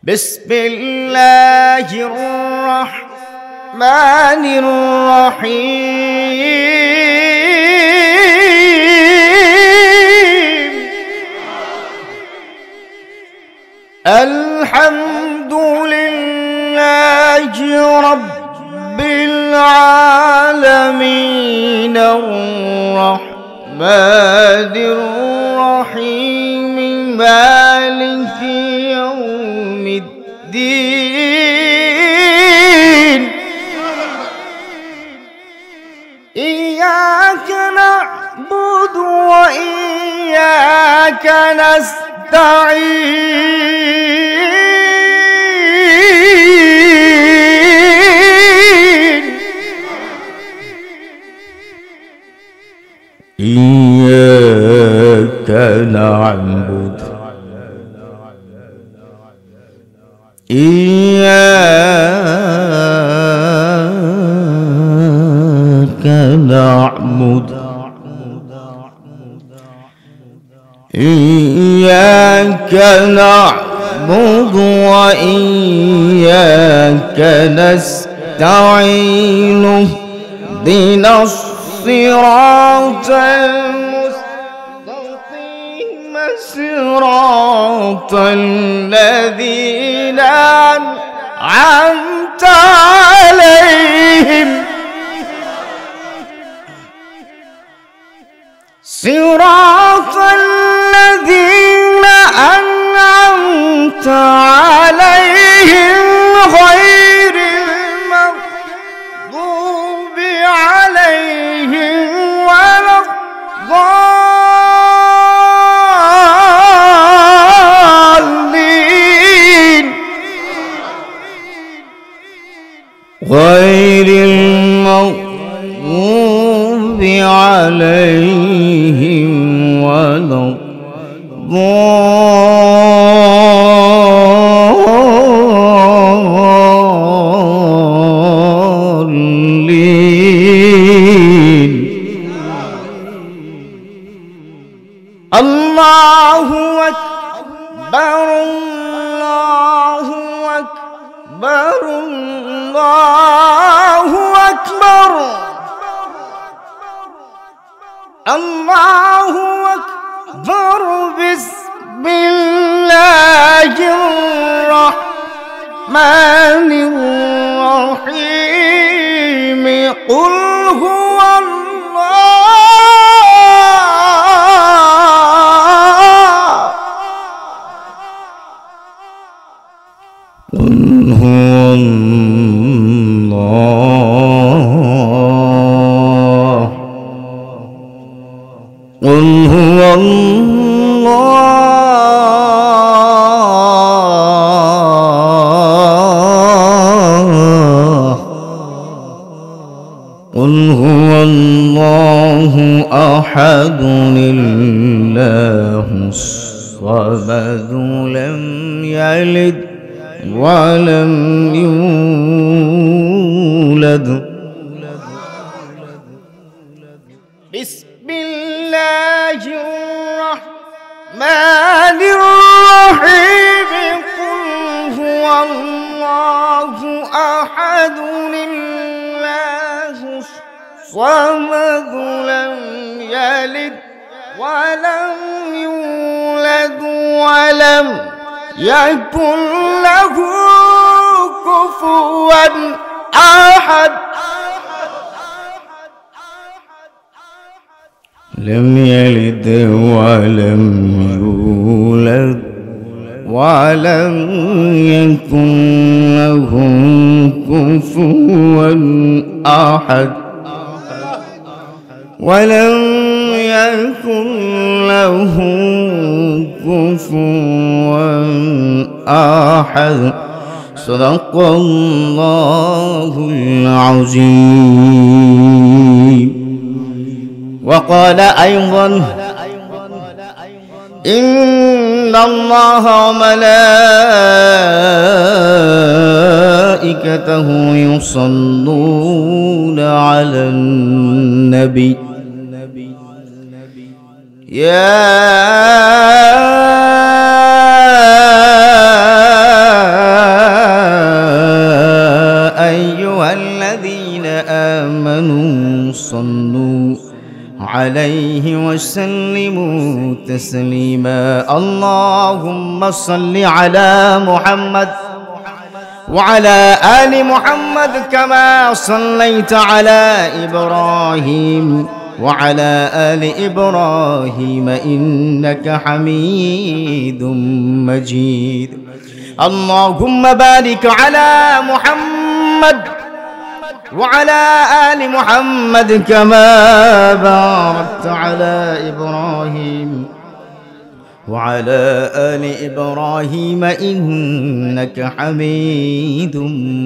بسم الله الرحمن الرحيم. الحمد لله رب العالمين الرحمن الرحيم مالك يوم الدين. إياك نعبد وإياك نستعين. إياك نعبد إياك نعبد إياك نعبد وإياك نستعين. اهدنا الصراط المستقيم صراط الذين أنعمت عليهم صراط الذين أنعمت عليهم غير المغضوب عليهم ولا الضالين. غير المغضوب عليهم ولا الضالين. الله أكبر الله أكبر الله أكبر الله أكبر. بسم الله الرحمن الرحيم. قل هو الله قل هو الله قل هو الله قل هو الله أحد الله الصمد لم يلد ولم يولد. بسم الله الرحمن الرحيم. قل هو الله أحد الله الصمد لم يلد ولم يولد ولم يكن له كفوا أحد. لم يلد ولم يولد ولم يكن له كفوا أحد. ولم يكن له كفوا أحد. صدق الله العظيم. وقال أيضا: إن الله وملائكته يصلون على النبي يا عليه وسلموا تسليما اللهم صل على محمد وعلى آل محمد كما صليت على إبراهيم وعلى آل إبراهيم إنك حميد مجيد اللهم بارك على محمد وعلى آل محمد كما باركت على إبراهيم وعلى آل إبراهيم إنك حميد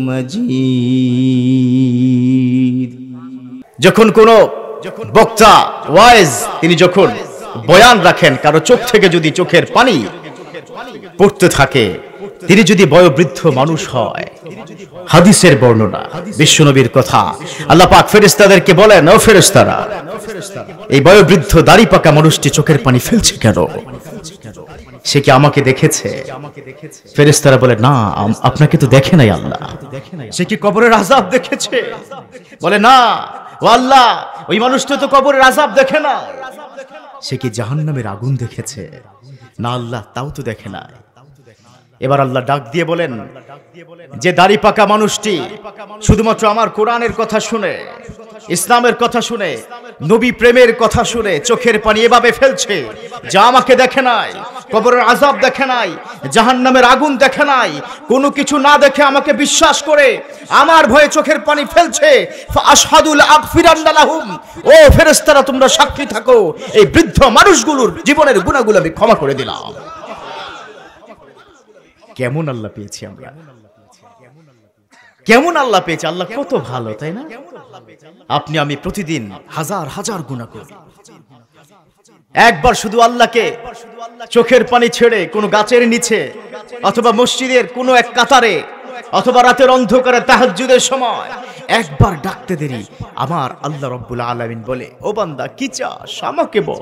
مجيد যখন কোনো বক্তা ওয়াইজ তিনি যখন বয়ান রাখেন কারো চোখ থেকে যদি চোখের পানি পড়তে থাকে তিনি যদি বয়োবৃদ্ধ মানুষ হয় হাদিসের বর্ণনা বিশ্বনবীর কথা আল্লাহ পাক ফেরেশতাদেরকে বলেন ও ফেরেশতারা এই বয়োবৃদ্ধ দাড়ি পাকা মানুষটি চোখের পানি ফেলছে কেন সে কি আমাকে দেখেছে ফেরেশতারা বলে না আপনাকে তো দেখে নাই আল্লাহ সে কি কবরের আযাব দেখেছে বলে না ও আল্লাহ ওই মানুষটা তো কবরের আযাব দেখে না সে কি জাহান্নামের আগুন দেখেছে না আল্লাহ তাও তো দেখে না এবার আল্লাহ ডাক দিয়ে বলেন যে দাড়ি পাকা মানুষটি শুধুমাত্র আমার কোরআনের কথা শুনে ইসলামের কথা শুনে নবী প্রেমের কথা শুনে চোখের পানি এভাবে ফেলছে যা আমাকে দেখে নাই কবরের আযাব দেখে নাই জাহান্নামের আগুন দেখে নাই কোনো কিছু না দেখে আমাকে বিশ্বাস করে আমার ভয়ে চোখের পানি ফেলছে ফাআশহাদু লাগফিরান্না লাহুম ও ফেরেশতারা তোমরা সাক্ষী থাকো এই বৃদ্ধ মানুষগুলোর জীবনের গুনাহগুলো আমি ক্ষমা করে দিলাম কেমন আল্লাহ পেয়েছি আমরা কেমন আল্লাহ পেয়েছি আল্লাহ কত ভালো তাই না আপনি আমি প্রতিদিন হাজার হাজার গুনাহ করি একবার শুধু আল্লাহকে চোখের পানি ছেড়ে কোনো গাছের নিচে অথবা মসজিদের কোনো এক কাতারে অথবা রাতের অন্ধকারে তাহাজ্জুদের সময় একবার ডাকতে দেরি আমার আল্লাহ রাব্বুল আলামিন বলে ও বান্দা কি চাস আমাকে বল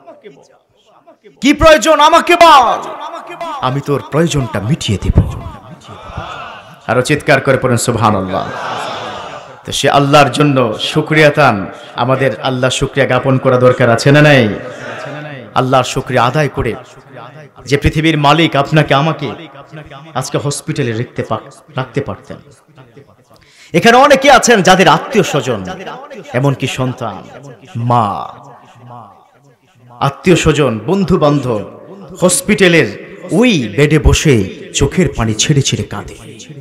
কি প্রয়োজন আমাকে বল আমি তোর প্রয়োজনটা মিটিয়ে দেব আরো চিৎকার করে পড়েন সুবহানাল্লাহ তো সে আল্লাহর জন্য শুকরিয়া তান আমাদের আল্লাহ শুকরিয়া জ্ঞাপন করা দরকার আছে না নাই আল্লাহর শুকরিয়া আদায় করে যে পৃথিবীর মালিক আপনাকে আমাকে আজকে হসপিটালে রাখতে পারতেন এখানে অনেকে আছেন যাদের আত্মীয় স্বজন এমনকি সন্তান মা আত্মীয় স্বজন বন্ধু বান্ধব হসপিটালের ওই বেডে বসে চোখের পানি ছেড়ে ছেড়ে কাঁদে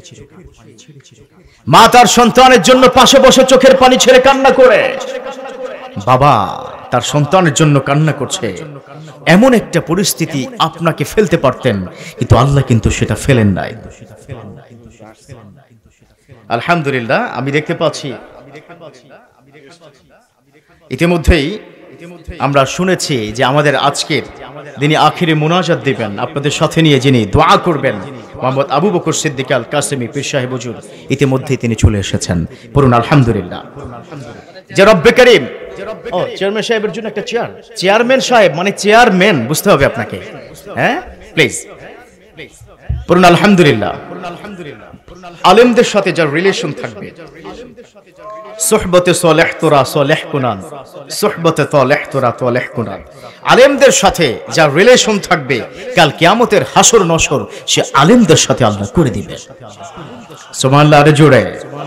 মা তার সন্তানের জন্য পাশে বসে চোখের পানি ছেড়ে কান্না করে বাবা তার সন্তানের জন্য কান্না করছে এমন একটা পরিস্থিতি আপনাকে ফেলতে পারতেন কিন্তু আল্লাহ কিন্তু সেটা ফেলেন নাই আলহামদুলিল্লাহ আমি দেখতে পাচ্ছি ইতিমধ্যেই আমরা শুনেছি যে আমাদের আজকের যিনি আখিরে মুনাজাত দিবেন আপনাদের সাথে নিয়ে যিনি দোয়া করবেন মোহাম্মদ আবু বকর সিদ্দিক আল কাসেমি পীর সাহেব হুজুর ইতিমধ্যেই তিনি চলে এসেছেন পড়ুন আলহামদুলিল্লাহ যে রব্বে করিম ও চেয়ারম্যান সাহেবের জন্য একটা চেয়ারম্যান সাহেব মানে চেয়ারম্যান বুঝতে হবে আপনাকে হ্যাঁ প্লিজ পড়ুন আলহামদুলিল্লাহ আলেমদের সাথে যার রিলেশন থাকবে সুহবতে সালেহ তোরা সালেহ কুনান সুহবতে তালেহ তোরা তালেহ কুনান আলেমদের সাথে যার রিলেশন থাকবে কাল কিয়ামতের হাসর নসর সে আলেমদের সাথে আল্লাহ করে দিবে সুবহানাল্লাহ আরে জোরে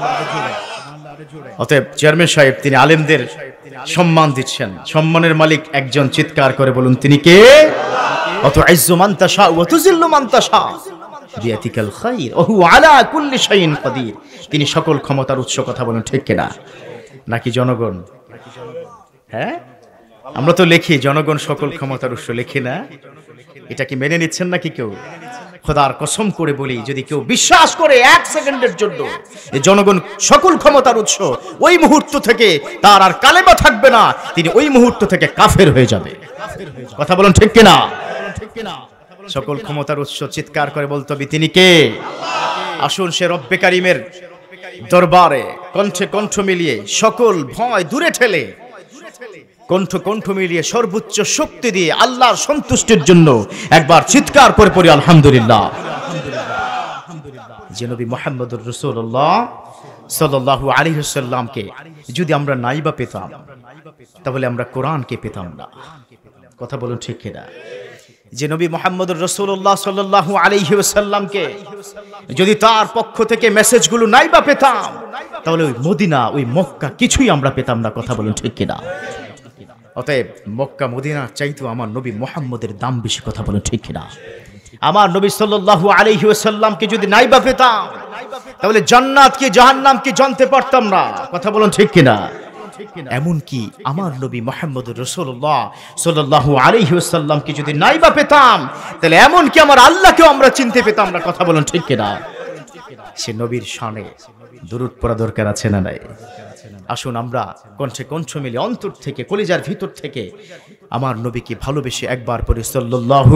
অতএব চেয়ারম্যান সাহেব তিনি আলেমদের সম্মান দিচ্ছেন সম্মানের মালিক একজন চিৎকার করে বলুন তিনি কে অত ইজ্জু মান তাশা ওয়া তুযিল্লু মান তাশা বিয়াতিকাল খায়র ওয়া হুয়া আলা কুল্লি শাইইন কাদির তিনি সকল ক্ষমতার উৎস কথা বলেন ঠিক কিনা নাকি জনগণ হ্যাঁ আমরা তো লিখি জনগণ সকল ক্ষমতার উৎস লিখি না এটা কি মেনে নিচ্ছেন নাকি কেউ খোদার কসম করে বলি যদি কেউ বিশ্বাস করে এক সেকেন্ডের জন্য এই জনগণ সকল ক্ষমতার উৎস ওই মুহূর্ত থেকে তার আর কালেমা থাকবে না তিনি ওই মুহূর্ত থেকে কাফের হয়ে যাবে কথা বলেন ঠিক কিনা সকল ক্ষমতার উৎস চিৎকার করে বলতে হবে তিনি কে আসুন সে রব্বে কারিমের দরবারে কণ্ঠে কণ্ঠ মিলিয়ে সকল ভয় দূরে ঠেলে কণ্ঠ কণ্ঠ মিলিয়ে সর্বোচ্চ শক্তি দিয়ে আল্লাহর সন্তুষ্টির জন্য একবার চিৎকার করে পড়ি আলহামদুলিল্লাহ যে নবী মুহাম্মদুর রাসূলুল্লাহ সাল্লাল্লাহু আলাইহি ওয়াসাল্লামকে যদি আমরা নাইবা পেতাম, তাহলে আমরা কোরআনকে পেতাম না। কথা বলুন ঠিক কিনা? যে নবী মুহাম্মদুর রাসূলুল্লাহ সাল্লাল্লাহু আলাইহি ওয়াসাল্লামকে যদি তার পক্ষ থেকে মেসেজগুলো নাইবা পেতাম, তাহলে ওই মদিনা, ওই মক্কা কিছুই আমরা পেতাম না। কথা বলুন ঠিক কিনা? অতএব মক্কা মদিনার চাইতেও আমার নবী মুহাম্মদের দাম বেশি। কথা বলুন ঠিক কিনা? আমার নবী সাল্লাল্লাহু আলাইহি ওয়াসাল্লামকে যদি নাইবা পেতাম, তাহলে জান্নাত কি জাহান্নাম কি জানতে পারতাম না। কথা বলুন ঠিক কিনা? এমনকি আমার নবী মুহাম্মদুর রাসূলুল্লাহ সাল্লাল্লাহু আলাইহি ওয়াসাল্লামকে যদি নাইবা পেতাম, তাহলে এমনকি আমার আল্লাহকেও আমরা চিনতে পেতাম না। কথা বলুন ঠিক কিনা? সে নবীর শানে দুরূদ পড়া দরকার আছে না নাই? আসুন আমরা কণ্ঠে কণ্ঠ মিলে অন্তর থেকে, কলিজার ভিতর থেকে আমার নবীকে ভালোবেসে একবার পড়ি সাল্লাল্লাহু।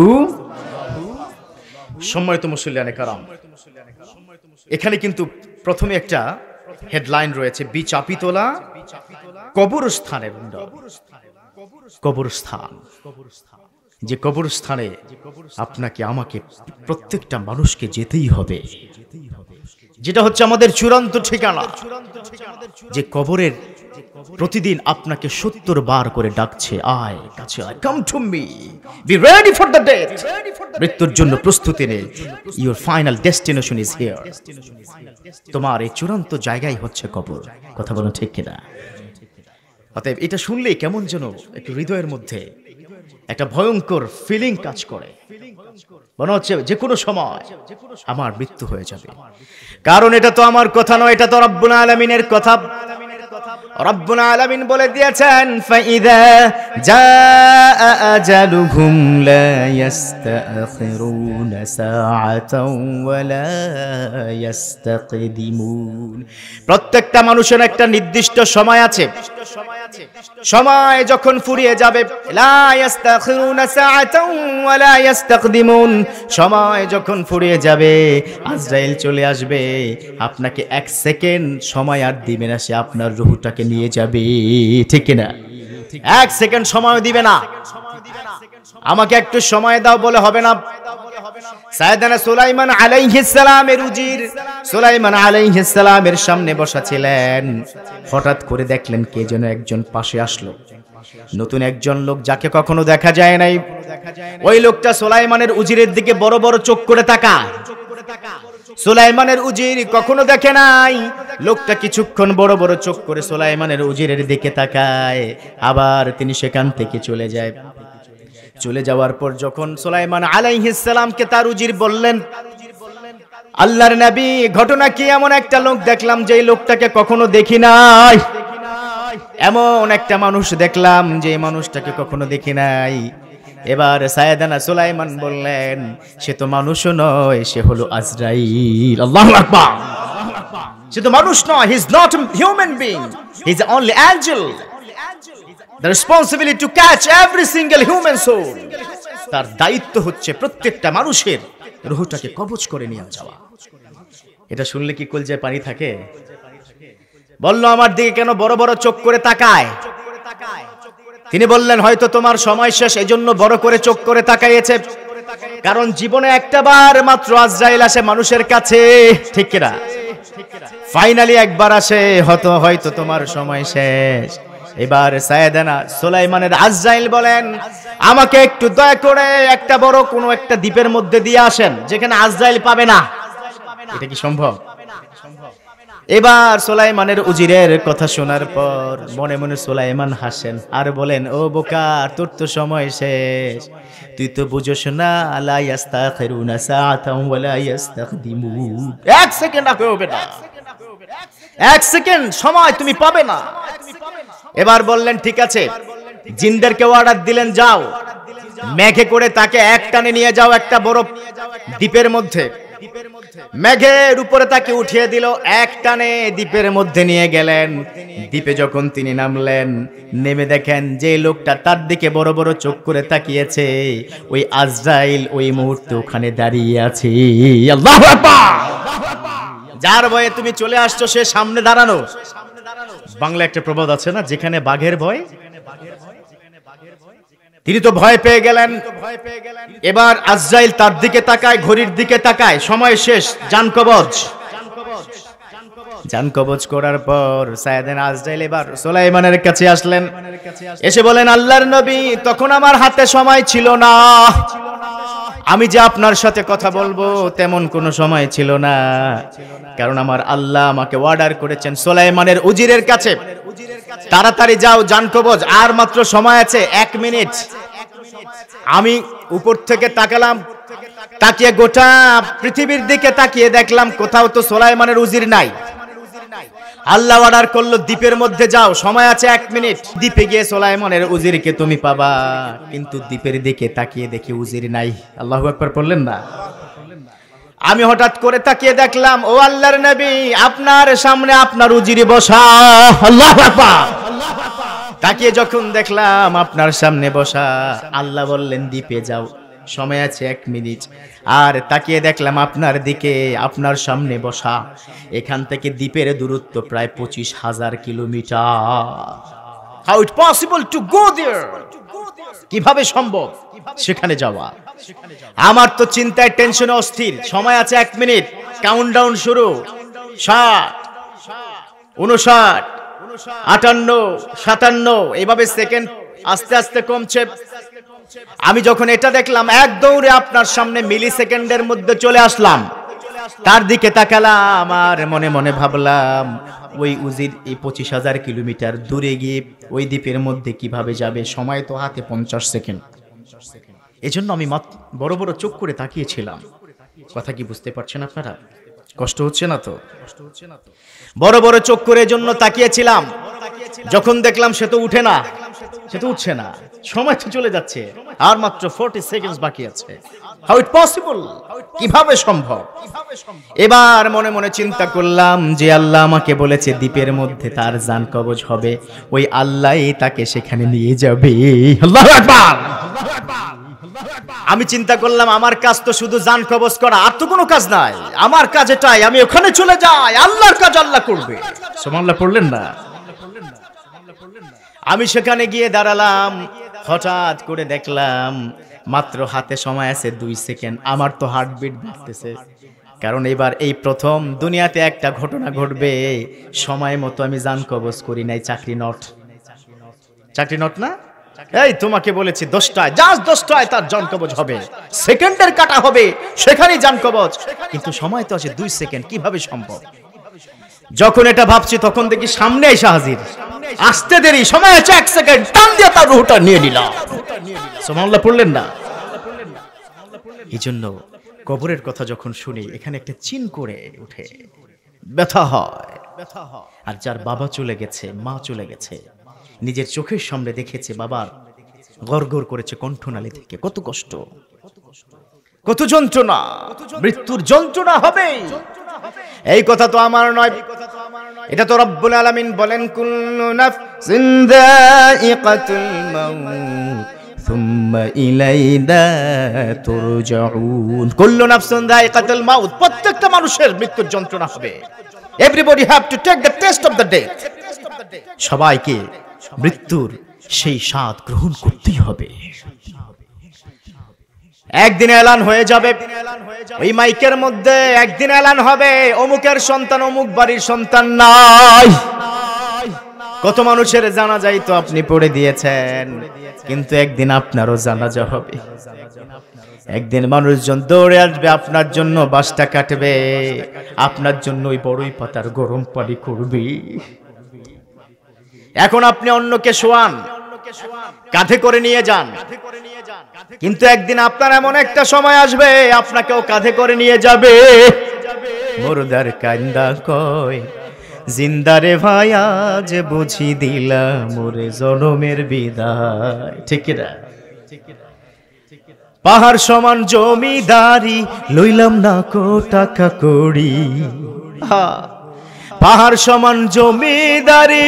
সম্মানিত মুসল্লিয়ানে কারাম, এখানে কিন্তু প্রথমে একটা হেডলাইন রয়েছে, বিচাপিতলা কবরস্থানের কবরস্থান। যে কবরস্থানে আপনাকে আমাকে প্রত্যেকটা মানুষকে যেতেই হবে, যেটা হচ্ছে আমাদের চূড়ান্ত ঠিকানা। যে কবরের প্রতিদিন আপনাকে 70 বার করে ডাকছে, আয় কাছে আয়, come to me, be ready for the death. মৃত্যুর জন্য প্রস্তুতি নে, your final destination is here. তোমার এই চূড়ান্ত জায়গায় হচ্ছে কবর। কথা বলুন ঠিক কিনা? অতএব এটা শুনলেই কেমন যেন একটু হৃদয়ের মধ্যে একটা ভয়ঙ্কর ফিলিং কাজ করে। মনে হচ্ছে যে কোনো সময় আমার মৃত্যু হয়ে যাবে। কারণ এটা তো আমার কথা নয়, এটা তো রব্বুল আলামিনের কথা। রব্বুল আলামিন বলে দিয়েছেন, ফাইদা জাআ আজালুহুম লা ইস্তাখিরুনা সাআতাও ওয়া লা ইস্তাকদিমুন। প্রত্যেকটা মানুষের একটা নির্দিষ্ট সময় আছে। সময় যখন ফুরিয়ে যাবে, লা ইস্তাখিরুনা সাআতাও ওয়া লা ইস্তাকদিমুন, সময় যখন ফুরিয়ে যাবে, আজরাইল চলে আসবে, আপনাকে 1 সেকেন্ড সময় আর দিবে না, সে আপনার রূহটাকে নিয়ে যাবে। ঠিক না? 1 সেকেন্ড সময় দিবে না। আমাকে একটু সময় দাও বলে হবে না। সাইয়েদনা সুলাইমান আলাইহিস সালামের উজির সুলাইমান আলাইহিস সালামের সামনে বসা ছিলেন। হঠাৎ করে দেখলেন কে যেন একজন পাশে আসলো, নতুন একজন লোক যাকে কখনো দেখা যায় নাই। ওই লোকটা সুলাইমানের উজিরের দিকে বড় বড় চোখ করে তাকায়। সুলাইমানের উজির কখনো দেখে নাই। লোকটা কিছুক্ষণ বড় বড় চোখ করে সুলাইমানের উজিরের দিকে তাকায়, আবার তিনি সেখান থেকে চলে যায়। চলে যাওয়ার পর যখন সুলাইমান আলাইহিস সালামকে তার উজির বললেন, আল্লাহর নবী, ঘটনা কি, এমন একটা লোক দেখলাম যে লোকটাকে কখনো দেখি নাই, এমন একটা মানুষ দেখলাম যে মানুষটাকে কখনো দেখি নাই। এবার সাইয়েদনা সুলাইমান বললেন, সে তো মানুষও নয়, সে হলো আজরাইল। আল্লাহু আকবার। সে তো মানুষ নয়, he is not a human being, he is only angel. The responsibility to catch every single human soul. তার দায়িত্ব হচ্ছে প্রত্যেকটা মানুষের রূহটাকে কবজ করে নিয়ে যাওয়া। এটা শুনলে কি কলজায় পানি থাকে? বলল, আমার দিকে কেন বড় বড় চোখ করে তাকায়? তিনি বললেন, হয়তো তোমার সময় শেষ, এজন্য বড় করে চোখ করে তাকাইয়েছে। কারণ জীবনে একটা বার মাত্র আজরাইল আসে মানুষের কাছে, ঠিক কিনা? ফাইনালি একবার আসে, হয়তো তোমার সময় শেষ। এবার সাইয়েদনা সুলাইমানের আজরাইল বলেন, আমাকে একটু দয়া করে একটা বড় কোনো একটা দ্বীপের মধ্যে দিয়ে আসেন, যেখানে আজরাইল পাবে না। এটা কি সম্ভব? এবার সুলাইমানের উজিরের কথা শোনার পর মনে মনে সুলাইমান হাসেন আর বলেন, ও বোকা, তোর তো সময় শেষ, তুই তো বুঝোস না, লা ইস্তাখিরুনা সাআতাও ওয়া লা ইস্তাকদিমুন। 1 সেকেন্ড হবে না, 1 সেকেন্ড সময় তুমি পাবে না। এবার বললেন, ঠিক আছে। জিনদেরকে অর্ডার দিলেন, যাও মেঘে করে তাকে এক টানে নিয়ে যাও একটা বড় দ্বীপের মধ্যে। মেঘের উপরে তাকে উঠিয়ে দিল, এক টানে দ্বীপের মধ্যে নিয়ে গেলেন। দ্বীপে যখন তিনি নামলেন, নেমে দেখেন যে লোকটা তার দিকে বড় বড় চোখ করে তাকিয়েছে, ওই আজরাইল ওই মুহূর্তে ওখানে দাঁড়িয়ে আছে। আল্লাহু আকবার। যার ভয়ে তুমি চলে আসছো, সে সামনে দাঁড়ানো। বাংলা একটা প্রবাদ আছে না, যেখানে বাঘের ভয়, তিনি তো ভয় পেয়ে গেলেন। এবার আজরাইল তার দিকে তাকায়, ঘড়ির দিকে তাকায়, সময় শেষ, জান কবজ। জান কবজ করার পর সাইয়েদনা আজরাইল এবার সুলাইমানের কাছে আসলেন, এসে বলেন আল্লাহর নবী তখন আমার হাতে সময় ছিল না, আমি যে আপনার সাথে কথা বলবো তেমন কোনো সময় ছিল না, কারণ আমার আল্লাহ আমাকে অর্ডার করেছেন সুলাইমানের উজিরের কাছে তাড়াতাড়ি যাও জান কবজ, আর মাত্র সময় আছে 1 মিনিট। আমি উপর থেকে তাকালাম, তাকিয়ে গোটা পৃথিবীর দিকে তাকিয়ে দেখলাম কোথাও তো সুলাইমানের উজির নাই। আল্লাহ অর্ডার করলো দ্বীপের মধ্যে যাও, সময় আছে 1 মিনিট। দ্বীপে গিয়ে সুলাইমানের উজিরকে তুমি পাবা, কিন্তু দ্বীপের দিকে তাকিয়ে দেখি উজির নাই। আল্লাহু আকবার পড়লেন না? আমি হঠাৎ করে তাকিয়ে দেখলাম ও আল্লাহর নবী আপনার সামনে আপনার উজিরে বসা। আল্লাহু আকবার। তাকিয়ে যখন দেখলাম আপনার সামনে বসা, আল্লাহ বললেন দ্বীপে যাও, সময় আছে 1 মিনিট। আর তাকিয়ে দেখলাম আপনার দিকে, আপনার সামনে বসা, এখান থেকে দ্বীপের দূরত্ব প্রায় 25,000 kilometre. How it possible to go there? কিভাবে সম্ভব সেখানে যাওয়া? আমার তো চিন্তায় টেনশনে অস্থির। সময় আছে 1 মিনিট, কাউন্টডাউন শুরু। 60, 59, 58, 57, এইভাবে সেকেন্ড আস্তে আস্তে কমছে। আমি যখন এটা দেখলাম এক দৌড়ে আপনার সামনে মিলি সেকেন্ডের মধ্যে চলে আসলাম। তার দিকে তাকালাম আর মনে মনে ভাবলাম ওই উজির এই 25,000 কিলোমিটার দূরে গিয়ে ওই দ্বীপের মধ্যে কিভাবে যাবে? সময় তো হাতে 50 সেকেন্ড। এজন্য আমি বড় বড় চোখ করে তাকিয়েছিলাম। কথা কি বুঝতে পারছেন আপনারা? কষ্ট হচ্ছে না তো? বড় বড় চোখ করে জন্য তাকিয়েছিলাম। যখন দেখলাম সে তো উঠে না, সে তো উঠছে না, সময় তো চলে যাচ্ছে, আর মাত্র 40 সেকেন্ড বাকি আছে। How it possible? কিভাবে সম্ভব? এবার মনে মনে চিন্তা করলাম যে আল্লাহ আমাকে বলেছে দ্বীপের মধ্যে তার জান কবজ হবে, ওই আল্লাহই তাকে সেখানে নিয়ে যাবে। আল্লাহু আকবার। আমি চিন্তা করলাম আমার কাজ তো শুধু জান কবজ করা, আর তো কোনো কাজ নাই। আমার কাজ এটাই, আমি ওখানে চলে যাই, আল্লাহর কাজ আল্লাহ করবে। সুবহানাল্লাহ পড়লেন না? আমি সেখানে গিয়ে দাঁড়ালাম, হঠাৎ করে দেখলাম মাত্র হাতে সময় আছে 2 সেকেন্ড। আমার তো হার্টবিট বাড়তেছে, কারণ এবার এই প্রথম দুনিয়াতে একটা ঘটনা ঘটবে, সময় মতো আমি জান কবজ করি নাই। চাকরি নট, চাকরি নট না? এই তোমাকে বলেছি 10টায়, জাস্ট 10টায় তার জান কবজ হবে, সেকেন্ডের কাটা হবে, সেখানেই জান কবজ, কিন্তু সময় তো আছে 2 সেকেন্ড, কিভাবে সম্ভব? যখন এটা ভাবছি তখন দেখি সামনে এসে হাজির। আসতে দেরি, সময় আছে 1 সেকেন্ড, টান দিয়ে তার রূহটা নিয়ে নিলাম। সুবহানাল্লাহ পড়লেন না? এইজন্য কবরের কথা যখন শুনি এখানে একটা চিন করে উঠে, ব্যথা হয়। আর যার বাবা চলে গেছে, মা চলে গেছে, নিজের চোখের সামনে দেখেছে বাবার গড়গড় করেছে কণ্ঠনালী থেকে, কত কষ্ট, কত যন্ত্রণা, মৃত্যুর যন্ত্রণা হবে। এই কথা তো আমার নয়, এটা তো রব্বুল আলামিন বলেন কুল্লু নাফসিন যায়িকাতুল মাউত সুম্মা ইলাইনা তুরজাউন। কুল্লু নাফসিন যায়িকাতুল মাউত, প্রত্যেকটা মানুষের মৃত্যুর যন্ত্রণা হবে। Everybody have to take the test of the death. সবাইকে মৃত্যুর সেই স্বাদ গ্রহণ করতেই হবে। একদিন এলান হয়ে যাবে, ওই মাইকের মধ্যে একদিন এলান হবে অমুকের সন্তান অমুক বাড়ির সন্তান নাই। কত মানুষের জানাজাই তো আপনি পড়ে দিয়েছেন, কিন্তু একদিন আপনারও জানাজা হবে। একদিন মানুষজন দৌড়ে আসবে, আপনার জন্য বাসটা কাটবে, আপনার জন্য ওই বড়ই পাতার গরম পানি করবে। এখন আপনি অন্যকে শোয়ান, কাঁধে করে নিয়ে যান, কিন্তু একদিন আপনার এমন একটা সময় আসবে আপনাকেও কাঁধে করে নিয়ে যাবে। মুর্দার কান্দা কয় জিন্দারে ভাই আজ বুঝি দিলাম মোরে জনমের বিদায়। ঠিক না? পাহাড় সমান জমিদারি লইলাম না কো টাকা কড়ি। পাহাড় সমান জমিদারি,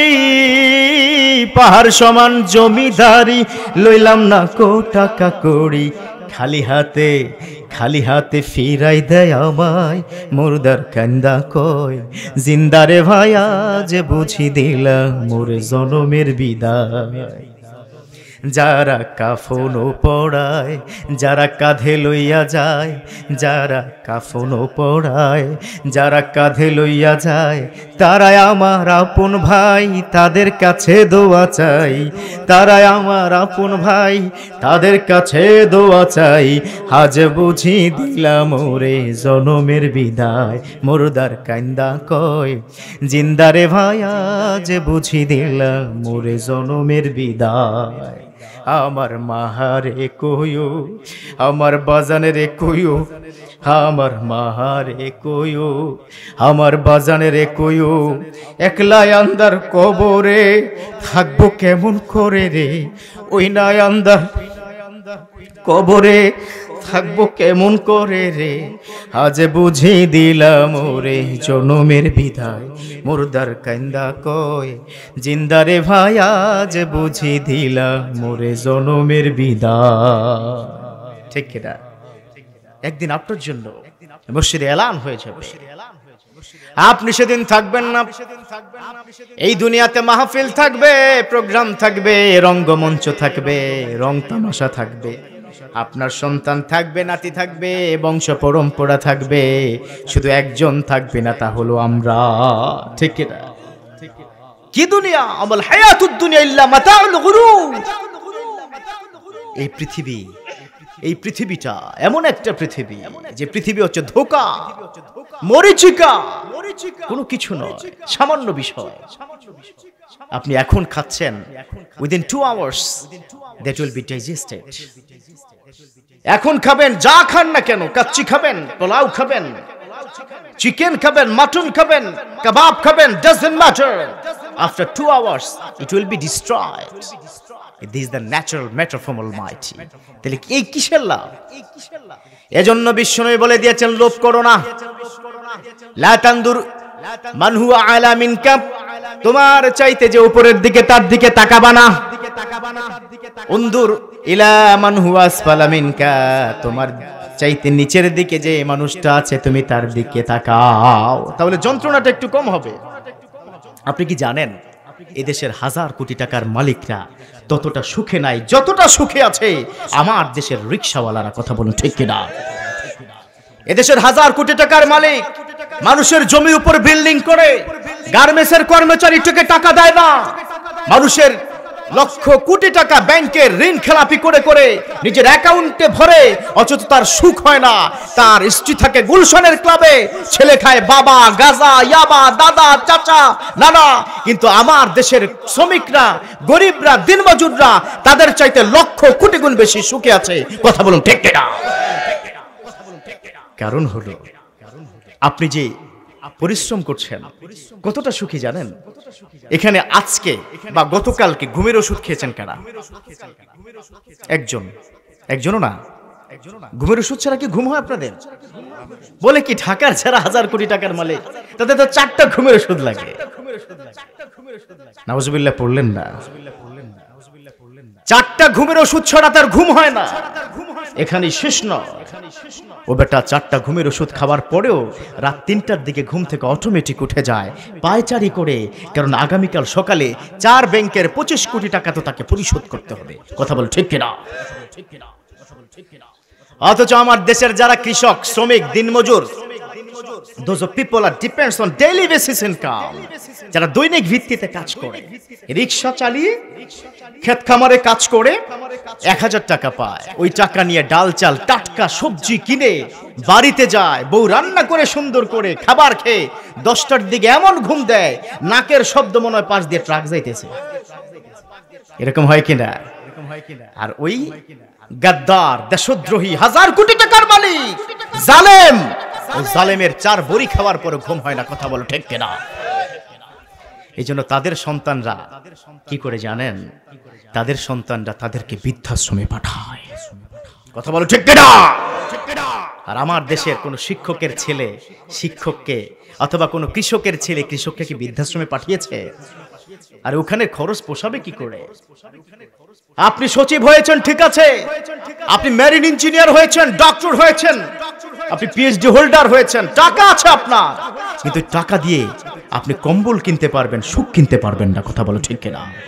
পাহাড় সমান জমিদারি লইলাম না কো টাকা কড়ি। খালি হাতে ফিরাই দেয় আমায় মুর্দার কান্দা কয় জিন্দারে ভাই আজ বুঝি দিলাম মোরে জনমের বিদায়। যারা কাফনও পড়ায়, যারা কাঁধে লইয়া যায়, যারা কাফনও পড়ায়, যারা কাঁধে লইয়া যায়, তারাই আমার আপন ভাই, তাদের কাছে দোয়া চাই। তারাই আমার আপন ভাই, তাদের কাছে দোয়া চাই। আজ বুঝি দিলাম ওরে জনমের বিদায়, মুর্দার কান্দা কয় জিন্দারে ভাই, আজ বুঝি দিলাম ওরে জনমের বিদায়। আমার মাহারে কইও, আমার বাজানেরে কইও, আমার মাহারে কইও, আমার বাজানেরে কইও, একলাই আন্দার কবরে থাকবো কেমন করে রে, ওই নাই আন্দার কবরে থাকবো কেমন করে রে, আজ বুঝি দিলাম ওরে জনমের বিদায়। মুর্দার কান্দা কয় জিন্দারে ভাই, আজ বুঝি দিলাম ওরে জনমের বিদায়। ঠিক কিনা? একদিন আপনার জন্য মসজিদে এলান হয়ে যাবে, আপনি সেদিন থাকবেন না। এই দুনিয়াতে মাহফিল থাকবে, প্রোগ্রাম থাকবে, রঙ্গমঞ্চ থাকবে, রং তামাশা থাকবে, আপনার সন্তান থাকবে, নাতি থাকবে, বংশ পরম্পরা থাকবে, শুধু একজন থাকবে না, তা হলো আমরা। ঠিক না? কি দুনিয়া, আমল হায়াতুদ দুনিয়া ইল্লা মাতাউল গুরুর। এই পৃথিবী, এই পৃথিবীটা এমন একটা পৃথিবী, যে পৃথিবী হচ্ছে ধোঁকা, মরিচিকা, কোনো কিছু নয়, সামান্য বিষয়। আপনি এখন খাচ্ছেন, within 2 hours that will be digested. এখন খাবেন, যা খান না কেন, কাচ্চি খাবেন, পোলাও খাবেন, চিকেন খাবেন, মাটন খাবেন, কাবাব খাবেন, doesn't matter. After 2 hours it will be destroyed. This is the natural matter from Almighty. তাহলে এই কিসের লাভ? এজন্য বিশ্বনবী বলে দিয়েছেন, লোভ করো না। লা তানদুর মান হুয়া আলা মিনকা, তোমার চাইতে যে উপরের দিকে তার দিকে তাকাবা না। উনদুর ইলা মান হুয়া আসফালা মিনকা, তোমার চাইতে নিচের দিকে যে মানুষটা আছে তুমি তার দিকে তাকাও, তাহলে যন্ত্রণাটা একটু কম হবে। আপনি কি জানেন এদেশের 1000 কোটি টাকার মালিকরা ততটা সুখে নাই যতটা সুখে আছে আমার দেশের রিকশাওয়ালারা? কথা বলুন ঠিক কিনা? এদেশের 1000 কোটি টাকার মালিক মানুষের জমির উপর বিল্ডিং করে, গার্মেন্টসের কর্মচারীটাকে টাকা দেয় না, মানুষের লক্ষ কোটি টাকা ব্যাংকের ঋণ খেলাপি করে করে নিজের অ্যাকাউন্টে ভরে, অথচ তার সুখ হয় না। তার স্ত্রী থাকে গুলশানের ক্লাবে, ছেলে খায় বাবা, গাজা, ইয়াবা, দাদা, চাচা, নানা। কিন্তু আমার দেশের শ্রমিকরা, গরিবরা, দিনমজুররা তাদের চাইতে লক্ষ কোটি গুণ বেশি সুখে আছে। কথা বলুন ঠিক কিনা? কারণ হলো আপনি যে পরিশ্রম করছেন কতটা সুখী জানেন? এখানে আজকে বা গতকালকে ঘুমের ওষুধ খেয়েছেন কারা? একজনও না। ঘুমের ওষুধ ছাড়া কি ঘুম হয় আপনাদের? বলে কি ঢাকার যারা 1000 কোটি টাকার মালিক তাদের তো 4টা ঘুমের ওষুধ লাগে। নাউজুবিল্লাহ পড়লেন না? 4টা ঘুমের ওষুধ ছাড়া তার ঘুম হয় না। এখানে শেষ নয়, ও বেটা 4টা ঘুমের ওষুধ খাওয়ার পরেও রাত 3টার দিকে ঘুম থেকে অটোমেটিক উঠে যায় পায়চারি করে, কারণ আগামীকাল সকালে 4 ব্যাংকের 25 কোটি টাকা তো তাকে পরিশোধ করতে হবে। কথা বল ঠিক কিনা? অথচ আমার দেশের যারা কৃষক, শ্রমিক, দিনমজুর, those people are depends on daily basis income, যারা দৈনিক ভিত্তিতে কাজ করে, রিকশা চালিয়ে ক্ষেত খামারে কাজ করে 1000 টাকা পায়। ওই টাকা নিয়ে ডাল চাল টাটকা সবজি কিনে বাড়িতে যায়, বউ রান্না করে সুন্দর করে খাবার খেয়ে 10টার দিকে এমন ঘুম দেয় নাকের শব্দ মনে হয় পাশ দিয়ে ট্রাক যাইতেছে। এরকম হয় কিনা? আর ওই গাদ্দার, দেশদ্রোহী, 1000 কোটি টাকার মালিক জালেম, ওই জালেমের 4 বড়ি খাওয়ার পরে ঘুম হয় না। কথা বলো ঠিক কিনা? এই জন্য তাদের সন্তানরা কি করে জানেন? তাদের সন্তানরা তাদেরকে বৃদ্ধাশ্রমে পাঠায়। কথা বলো ঠিক কিনা? আর আমার দেশের কোন শিক্ষকের ছেলে শিক্ষককে, অথবা কোন কৃষকের ছেলে কৃষককে কি বৃদ্ধাশ্রমে পাঠিয়েছে? আর ওখানে খরচ পোষাবে কি করে? আপনি সচিব হয়েছেন ঠিক আছে, আপনি মেরিন ইঞ্জিনিয়ার হয়েছেন, ডক্টর হয়েছেন, আপনি পিএইচডি হোল্ডার হয়েছেন, টাকা আছে আপনার, কিন্তু টাকা দিয়ে আপনি কম্বল কিনতে পারবেন, সুখ কিনতে পারবেন না। কথা বলো ঠিক কিনা?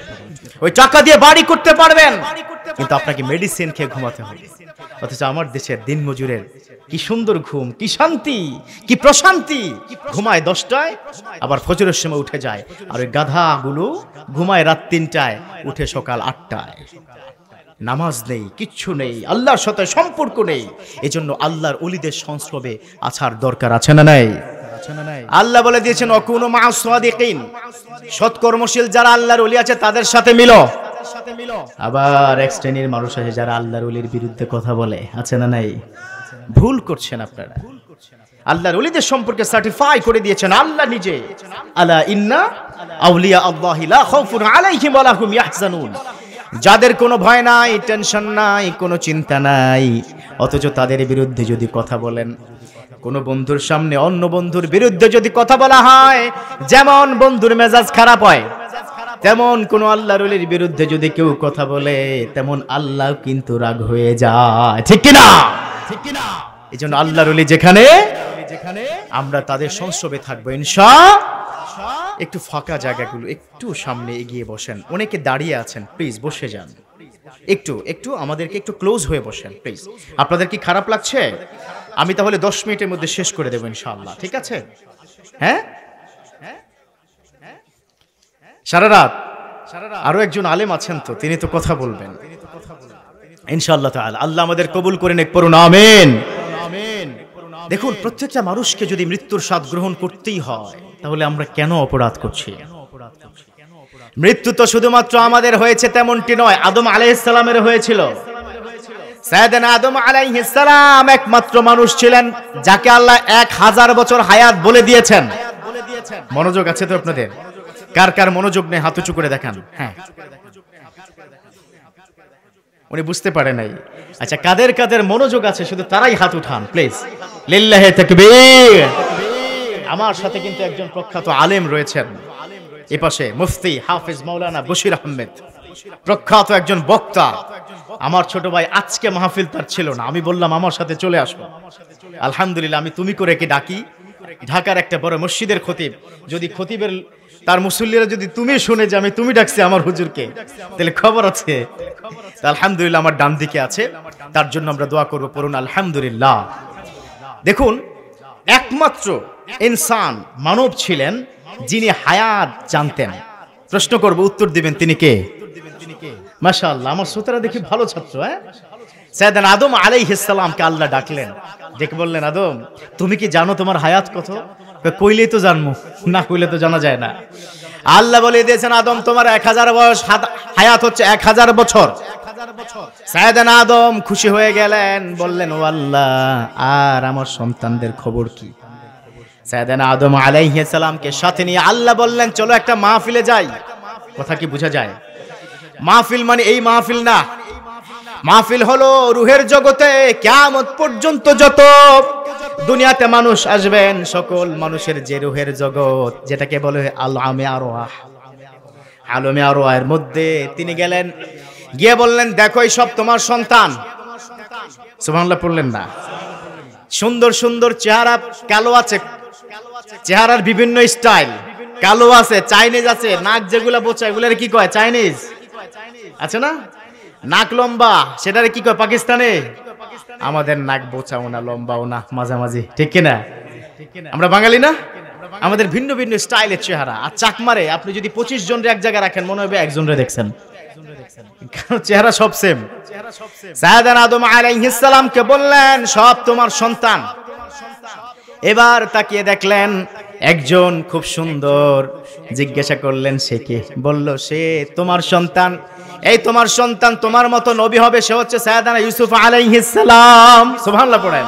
ওই টাকা দিয়ে বাড়ি করতে পারবেন, কিন্তু আপনাকে মেডিসিন খেয়ে ঘুমাতে হবে। অথচ আমার দেশের দিনমজুরের কি সুন্দর ঘুম, কি শান্তি, কি প্রশান্তি। ঘুমায় 10টায়, আবার ফজরের সময় উঠে যায়। আর ওই গাধাগুলো ঘুমায় রাত 3টায়, উঠে সকাল 8টায়। নামাজ নেই, কিচ্ছু নেই, আল্লাহর সাথে সম্পর্ক নেই। এজন্য আল্লাহর ওলিদের সংস্রবে আছার দরকার আছে না নাই? আল্লাহ বলে দিয়েছেন অকুনু মা'আস সাদিকিন, সৎকর্মশীল যারা আল্লাহর ওলি আছে তাদের সাথে মিলো। আবার এক শ্রেণীর মানুষ আছে যারা আল্লাহর ওলির বিরুদ্ধে কথা বলে, আছে না নাই? ভুল করছেন আপনারা। আল্লাহর ওলিদের সম্পর্কে সার্টিফাই করে দিয়েছেন আল্লাহ নিজে, আলা ইন্না আউলিয়া আল্লাহি লা খাউফুন আলাইহিম ওয়া লা হুম ইয়াহজানুন। যাদের কোনো ভয় নাই, টেনশন নাই, কোনো চিন্তা নাই, অথচ তাদের বিরুদ্ধে যদি কথা বলেন, কোন বন্ধুর সামনে অন্য বন্ধুর বিরুদ্ধে যদি কথা বলা হয়, যেমন বন্ধুর মেজাজ খারাপ হয়, তেমন কোন আল্লাহর ওলির বিরুদ্ধে যদি কেউ কথা বলে, তেমন আল্লাহ কিন্তু রাগ হয়ে যায়। ঠিক কিনা? এই জন্য আল্লাহর ওলি যেখানে আমরা তাদের সংস্রবে থাকবো ইনশাআল্লাহ। একটু ফাঁকা জায়গাগুলো একটু সামনে এগিয়ে বসেন। অনেকে দাঁড়িয়ে আছেন, প্লিজ বসে যান। একটু আমাদেরকে একটু ক্লোজ হয়ে বসেন প্লিজ। আপনাদের কি খারাপ লাগছে? আমি তাহলে 10 মিনিটের মধ্যে শেষ করে দেবো ইনশাআল্লাহ, ঠিক আছে? হ্যাঁ, সারা রাত আরো একজন আলেম আছেন, তো তিনি তো কথা বলবেন ইনশাআল্লাহ তাআলা। আল্লাহ আমাদের কবুল করে নেক, পড়ুন আমিন। দেখুন, প্রত্যেকটা মানুষকে যদি মৃত্যুর স্বাদ গ্রহণ করতেই হয়, তাহলে আমরা কেন অপরাধ করছি? মৃত্যু তো শুধুমাত্র আমাদের হয়েছে তেমনটি নয়, আদম আলাইহিস সালামের হয়েছিল। সাইয়েদনা আদম আলাইহিস সালাম একমাত্র মানুষ ছিলেন যাকে আল্লাহ 1000 বছর হায়াত বলে দিয়েছেন। মনোযোগ আছে তো আপনাদের? কার কার মনোযোগ নেই হাত উঁচু করে দেখান। হ্যাঁ, উনি বুঝতে পারে নাই। আচ্ছা, কাদের কাদের মনোযোগ আছে শুধু তারাই হাত উঠান প্লিজ। লিল্লাহি তাকবীর। আমার সাথে কিন্তু একজন প্রখ্যাত আলেম রয়েছেন, এপাশে মুফতি হাফেজ মাওলানা বশির আহমেদ, প্রখ্যাত একজন বক্তা। আমার ছোট ভাই আজকে মাহফিল তার ছিল না, আমি বললাম আমার সাথে চলে আসো। আলহামদুলিল্লাহ, আমি তুমি করে কি ডাকি। ঢাকার একটা বড় মসজিদের খতিব, যদি খতিবের তার মুসল্লিরা যদি তুমি শুনে যে আমি তুমি ডাকছি আমার হুজুরকে, তাহলে খবর আছে। আলহামদুলিল্লাহ আমার ডান দিকে আছে, তার জন্য আমরা দোয়া করব, পড়ুন আলহামদুলিল্লাহ। দেখুন, একমাত্র ইনসান মানব ছিলেন যিনি হায়াত জানতেন। প্রশ্ন করব, উত্তর দিবেন তিনি কে? মাশাআল্লাহ, আমার শ্রোতারা দেখি ভালো ছাত্র। হ্যাঁ, সাইয়েদনা আদম আলাইহিস সালামকে আল্লাহ ডাকলেন, ডেকে বললেন, আদম তুমি কি জানো তোমার হায়াত কত? কইলেই তো জানবো, না কইলে তো জানা যায় না। আল্লাহ বলে দিয়েছেন, আদম তোমার 1000 বয়স, হায়াত হচ্ছে 1000 বছর। সাইয়েদনা আদম খুশি হয়ে গেলেন, বললেন, ও আল্লাহ, আর আমার সন্তানদের খবর কি? সাইয়েদনা আদম আলাইহিস সালামকে সাথে নিয়ে আল্লাহ বললেন, চলো একটা মাহফিলে যাই। কথা কি বোঝা যায়? মাহফিল মানে এই মাহফিল না, মাহফিল হলো রুহের জগতে কিয়ামত পর্যন্ত যত দুনিয়াতে মানুষ আসবেন, সকল মানুষের যে রুহের জগৎ, যেটাকে বলে আলমে আরওয়াহ, আলমে আরওয়াহের মধ্যে তিনি গেলেন, গিয়ে বললেন, দেখো এই সব তোমার সন্তান। সুবহানাল্লাহ পড়লেন না? সুন্দর সুন্দর চেহারা, কালো আছে, চেহারার বিভিন্ন স্টাইল, কালো আছে, চাইনিজ আছে, নাক যেগুলা বোচা এগুলার কি কয়? চাইনিজ আছে না? নাক লম্বা, সেটারে কি কয় পাকিস্তানে? আমাদের নাক বোচাও না, লম্বাও না, মাঝামাঝি, ঠিক কিনা? আমরা বাঙালি না? আমাদের ভিন্ন ভিন্ন স্টাইলের চেহারা। আর চাকমারে আপনি যদি 25 জনের এক জায়গায় রাখেন, মনে হবে একজনরে দেখছেন, কারণ চেহারা সব সেম। সাইয়েদনা আদম আলাইহিস সালামকে বললেন, সব তোমার সন্তান। এবার তাকিয়ে দেখলেন একজন খুব সুন্দর, জিজ্ঞাসা করলেন সে কে? বলল, সে তোমার সন্তান। এই তোমার সন্তান তোমার মতো নবী হবে, সে হচ্ছে সাইয়েদনা ইউসুফ আলাইহিস সালাম। সুবহানাল্লাহ পড়েন।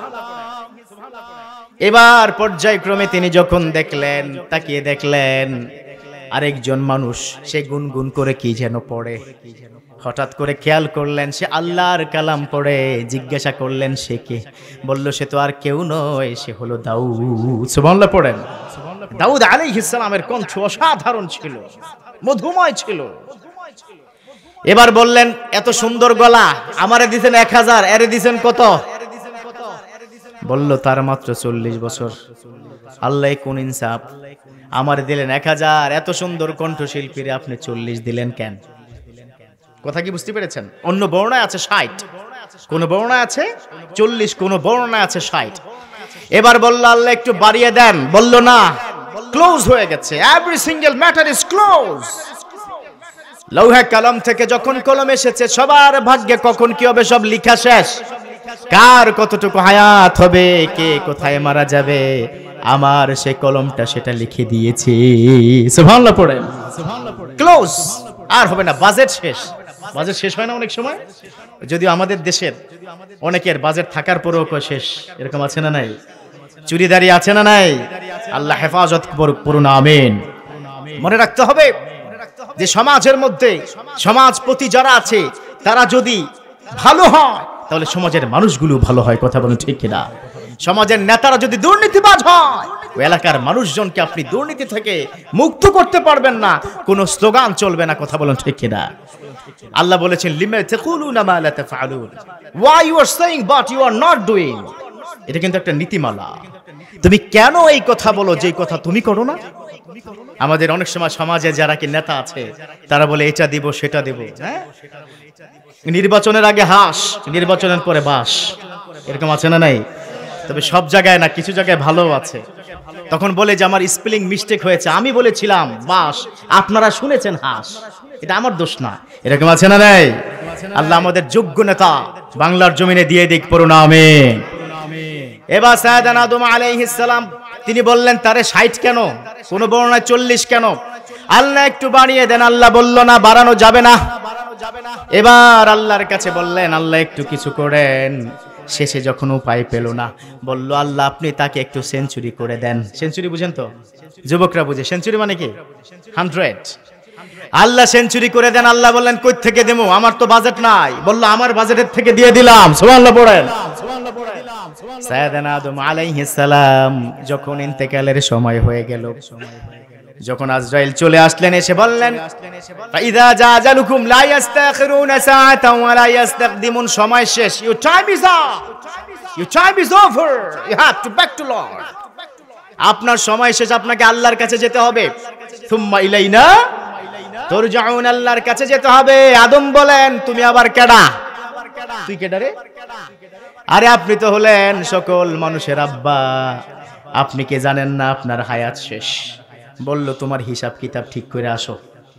এবার পর্যায়ক্রমে তিনি যখন দেখলেন, তাকিয়ে দেখলেন আরেকজন মানুষ, সে গুনগুন করে কি যেন পড়ে। হঠাৎ করে খেয়াল করলেন সে আল্লাহর কালাম পড়ে। জিজ্ঞাসা করলেন সে কে? বলল, সে তো আর কেউ নয়, সে হলো দাউদ। সুবহানাল্লাহ পড়েন। দাউদ আলাইহিস সালামের কণ্ঠ অসাধারণ ছিল, মধুময় ছিল। এবার বললেন, এত সুন্দর গলা, আমারে দিছেন 1000, এরে দিছেন কত? বলল তার মাত্র 40 বছর। আল্লাহ কোন ইনসাফ, আমার দিলেন 1000, এত সুন্দর কণ্ঠশিল্পীরে আপনি 40 দিলেন কেন? কথা কি বুঝতে পেরেছেন? অন্য বর্ণায় আছে 60, কোন বর্ণায় আছে 40, কোন বর্ণায় আছে 60। এবার বলল আল্লাহ একটু বাড়িয়ে দেন, বলল না, ক্লোজ হয়ে গেছে, every single matter is close. লৌহে কলম থেকে যখন কলম এসেছে, সবার ভাগ্যে কখন কি হবে সব লিখা শেষ। কার কতটুকু হায়াত হবে, কে কোথায় মারা যাবে, আমার সে কলমটা সেটা লিখে দিয়েছে। সুবহানাল্লাহ পড়েন, ক্লোজ, আর হবে না। বাজেট শেষ, বাজেট শেষ হয় না অনেক সময়, যদিও আমাদের দেশের অনেকের বাজেট থাকার পরেও শেষ, এরকম আছে না নাই? চুরিদারি আছে না নাই? আল্লাহ হেফাজত করুন, আমিন। মনে রাখতে হবে যে সমাজের মধ্যে সমাজপতি যারা আছে তারা যদি ভালো হয় তাহলে সমাজের মানুষগুলো ভালো হয়। কথা বলেন ঠিক কিনা? সমাজের নেতারা যদি দুর্নীতিবাজ হয়, ওই এলাকার মানুষজনকে আপনি দুর্নীতি থেকে মুক্ত করতে পারবেন না, কোনো স্লোগান চলবে না। কথা বলেন ঠিক কিনা? আল্লাহ বলেছেন লিমা তাকুলুনা মা লা তাফআলুন, why you are saying but you are not doing। এটা কিন্তু একটা নীতিমালা। তুমি কেন এই কথা বলো যে কথা তুমি করো না? আমাদের অনেক সময় সমাজে যারা কি নেতা আছে তারা বলে এটা দিব সেটা দিব, হ্যাঁ, নির্বাচনের আগে হাঁস, নির্বাচনের পরে বাস, এরকম আছে না নাই? তবে সব জায়গায় না, কিছু জায়গায় ভালো আছে। তখন বলে যে আমার স্পেলিং মিস্টেক হয়েছে, আমি বলেছিলাম বাস, আপনারা শুনেছেন হাঁস, এটা আমার দোষ না, এরকম আছে না নাই? আল্লাহ আমাদের যোগ্য নেতা বাংলার জমিনে দিয়ে দিক, পড়ুন আমিন। এবার সাইয়েদানা আদম আলাইহিস সালাম তিনি বললেন তারে 60 কেন, কোন বর্ণনায় 40 কেন? আল্লাহ একটু বাড়িয়ে দেন। আল্লাহ বলল না, বাড়ানো যাবে না। এবার আল্লাহর কাছে বললেন আল্লাহ একটু কিছু করেন। শেষে যখন উপায় পেল না, বলল আল্লাহ আপনি তাকে একটু সেঞ্চুরি করে দেন। সেঞ্চুরি বুঝেন তো? যুবকরা বুঝে সেঞ্চুরি মানে কি? 100। আল্লাহ সেঞ্চুরি করে দেন। আল্লাহ বললেন কই থেকে দেবো, আমার তো বাজেট নাই। বলল আমার বাজেটের থেকে দিয়ে দিলাম। সুবহানাল্লাহ পড়েন। সাইয়েদানা আদম আলাইহিস সালাম যখন ইন্তেকালের সময় হয়ে গেল, যখন আজরাইল চলে আসলেন, এসে বললেন ফাইদা জাআজালুকুম লা ইস্তাখিরুনা সাআতান ওয়া লা ইস্তাকদিমুন, সময় শেষ, your time is up, your time is over, you have to back to lord. আপনার সময় শেষ, আপনাকে আল্লাহর কাছে যেতে হবে। সুম্মা ইলাইনা তুরজাউন, আল্লাহর কাছে যেতে হবে। আদম বলেন তুমি আবার কেডা? তুই কেডা রে? আরে আপনি তো হলেন সকল মানুষের আব্বা, আপনি কি জানেন না আপনার হায়াত শেষ? বলল তোমার হিসাব কিতাব ঠিক করে আসো,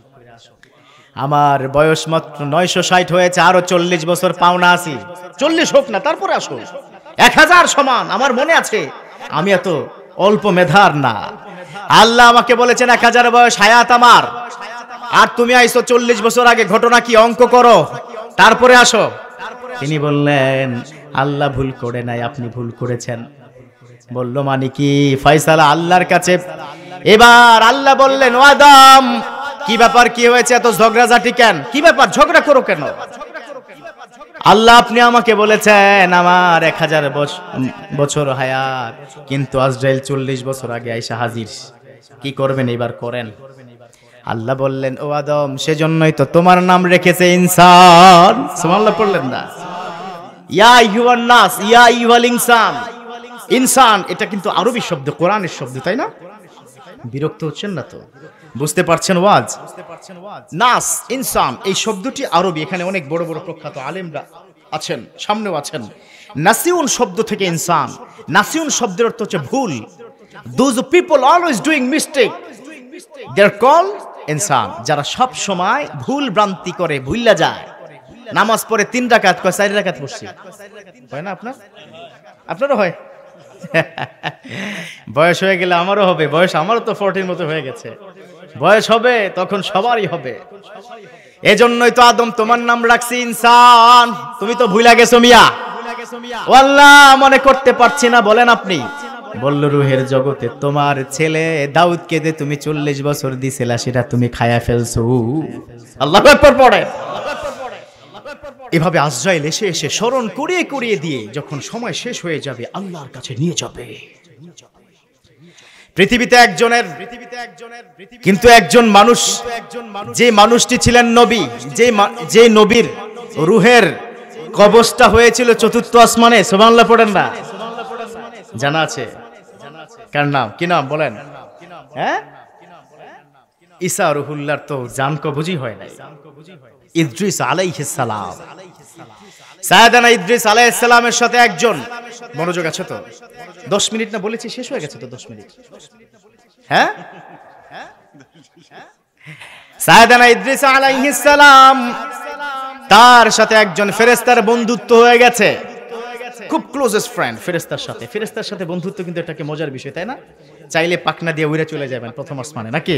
আমার বয়স মাত্র 960 হয়েছে, আরো 40 বছর পাওনা আছি, 40 হোক না তারপরে আসো, 1000 সমান। আমার মনে আছে আমি এত অল্প মেধার না। আল্লাহ আমাকে বলেছেন 1000 বয়স হায়াত আমার, আর তুমি আইছো 40 বছর আগে, ঘটনা কি অঙ্ক করো তারপরে আসো। তিনি বললেন আল্লাহ ভুল করে নাই, আপনি ভুল করেছেন। বলল মানে কি? ফয়সালা আল্লাহর কাছে। এবার আল্লাহ বললেন ও আদম কি ব্যাপার, কি হয়েছে, এত ঝগড়াঝাটি কেন, কি ব্যাপার, ঝগড়া করো কেন? আল্লাহ আপনি আমাকে বলেছেন আমার 1000 বছর হায়াত, কিন্তু আজরাইল 40 বছর আগে আইসা হাজির, কি করবেন এবার করেন। আল্লাহ বললেন ও আদম সেজন্যই তো তোমার নাম রেখেছে ইনসান। সুবহানাল্লাহ পড়লেন না? ইয়া আইয়ুহান নাস, ইয়া আইয়ুহাল ইনসান। ইনসান এটা কিন্তু আরবি শব্দ, কোরআনের শব্দ, তাই না? বিরক্ত হচ্ছেন না তো? বুঝতে পারছেন ওয়াজ? নাস, ইনসান এই শব্দটি আরবি। এখানে অনেক বড় বড় প্রখ্যাত আলেমরা আছেন, সামনেও আছেন। নাসিউন শব্দ থেকে ইনসান, নাসিউন শব্দের অর্থ হচ্ছে ভুল। Those people always doing mistake, they're called ইনসান। যারা সব সময় ভুল ভ্রান্তি করে, ভুললা যায়। নামাজ পড়ে 3 রাকাত কয় 4 রাকাত পড়ছি, হয় না? আপনারও হয়। বয়স হয়ে গেলে আমারও হবে, বয়স আমারও তো 40 মতো হয়ে গেছে, বয়স হবে তখন সবারই হবে। এজন্যই তো আদম তোমার নাম রাখছি ইনসান। তুমি তো ভুলা গেছো মিয়া। ও আল্লাহ মনে করতে পারছি না, বলেন আপনি। বলল রুহের জগতে তোমার ছেলে দাউদকে যে তুমি 40 বছর দিছিলা সেটা তুমি খায়া ফেলছো। আল্লাহু আকবার পড়ে। এভাবে আজরাইল এসে এসে স্মরণ করিয়ে করিয়ে দিয়ে যখন সময় শেষ হয়ে যাবে আল্লাহর কাছে নিয়ে যাবে। পৃথিবীতে একজনের কিন্তু একজন মানুষ, যে মানুষটি ছিলেন নবী, যে নবীর রুহের কবজটা হয়েছিল 4র্থ আসমানে। সুবহানাল্লাহ পড়েন না? জানা আছে? কার নাম? কি নাম বলেন? হ্যাঁ, ঈসা রুহুল্লাহর তো জান কবুজি হয় নাই। ইদ্রিস আলাইহিস সালাম, সাইয়েদানা ইদ্রিস আলাইহিস সালামের সাথে একজন, মনোযোগ আছে তো? 10 মিনিট না বলেছি, শেষ হয়ে গেছে তো 10 মিনিট। হ্যাঁ, সাইয়েদানা ইদ্রিস আলাইহিস সালাম তার সাথে একজন ফেরেশতার বন্ধুত্ব হয়ে গেছে, খুব ক্লোজেস্ট ফ্রেন্ড ফেরেশতার সাথে। ফেরেশতার সাথে বন্ধুত্ব কিন্তু এটাকে মজার বিষয়, তাই না? চাইলে পাকনা দিয়ে উড়ে চলে যাবেন প্রথম আসমানে, নাকি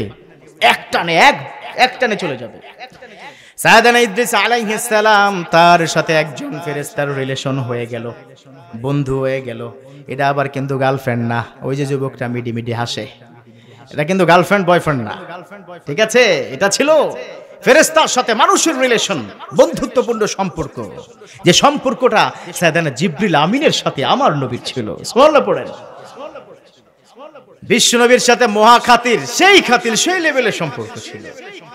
এক টানে চলে যাবে। সাইয়েদানা ইদ্রিস আলাইহিস সালাম তার সাথে একজন ফেরেশতার রিলেশন হয়ে গেল, বন্ধু হয়ে গেল। এটা আবার কিন্তু গার্লফ্রেন্ড না, ওই যে যুবকটা মিডি হাসে, এটা কিন্তু গার্লফ্রেন্ড বয়ফ্রেন্ড না, ঠিক আছে? এটা ছিল ফেরেশতার সাথে মানুষের রিলেশন, বন্ধুত্বপূর্ণ সম্পর্ক। যে সম্পর্কটা সাইয়েদানা জিবরিল আমিনের সাথে আমার নবীর ছিল। সুবহানাল্লাহ পড়েন। বিশ্ব নবীর সাথে মহা খাতির, সেই লেভেলের সম্পর্ক ছিল।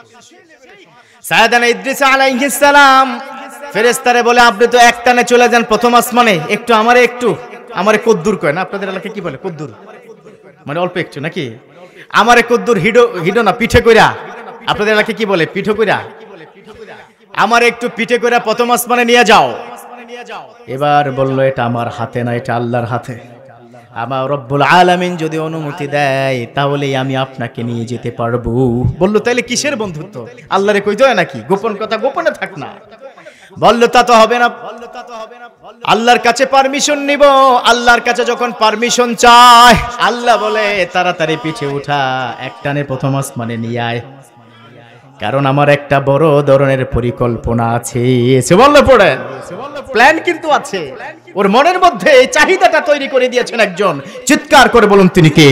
সাইয়েদানা ইদ্রিস আলাইহিস সালাম ফেরেশতারে বলে, আপনি তো একটানে চলে যান প্রথম আসমানে, একটু আমারে কদ্দুর কয় না, আপনাদের এলাকায় কি বলে কদ্দুর? মানে অল্প একটু, নাকি? আমারে কদ্দুর হিডো না, পিঠে কইরা। আপনাদের এলাকায় কি বলে? পিঠে কইরা। আমার একটু পিঠে কইরা প্রথম আসমানে নিয়ে যাও। এবার বলল, এটা আমার হাতে না, এটা আল্লাহর হাতে। আমার রব্বুল আলামিন যদি অনুমতি দেয় তাহলেই আমি আপনাকে নিয়ে যেতে পারবো। বললো, তাইলে কিসের বন্ধুত্ব? আল্লাহরে কইতে হয় নাকি? গোপন কথা গোপনে থাক না। বললো, তা তো হবে না, আল্লাহর কাছে পারমিশন নিব। আল্লাহর কাছে যখন পারমিশন চায়, আল্লাহ বলে, তাড়াতাড়ি পিঠে উঠা, একটানে প্রথম আসমানে নিয়ে আয়, কারণ আমার একটা বড় ধরনের পরিকল্পনা আছে। সুবহানাল্লাহ পড়েন। প্ল্যান কিন্তু আছে, ওর মনের মধ্যে এই চাহিদাটা তৈরি করে দিয়েছেন একজন। চিৎকার করে বলুন, তিনি কে?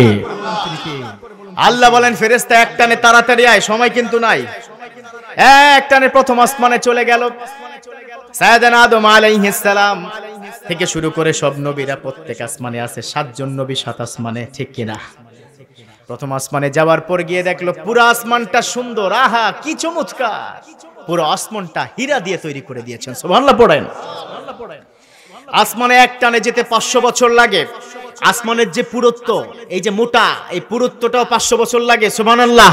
আল্লাহ বলেন, ফেরেশতা একটানে তাড়াতাড়ি আয়, সময় কিন্তু নাই। একটানে প্রথম আসমানে চলে গেল। সাইয়েদানা আদম আলাইহিস সালাম থেকে শুরু করে সব নবীরা প্রত্যেক আসমানে আছে, 7 জন নবী 7 আসমানে, ঠিক কিনা? প্রথম আসমানে যাওয়ার পর গিয়ে দেখলো পুরো আসমানটা সুন্দর, আহা কি চমৎকার, পুরো আসমানটা হীরা দিয়ে তৈরি করে দিয়েছেন। সুবহানাল্লাহ পড়েন। আসমানে একটানে যেতে 500 বছর লাগে। আসমানের যে পুরুত্ব, এই যে মোটা, এই পুরুত্বটাও 500 বছর লাগে। সুবহানাল্লাহ।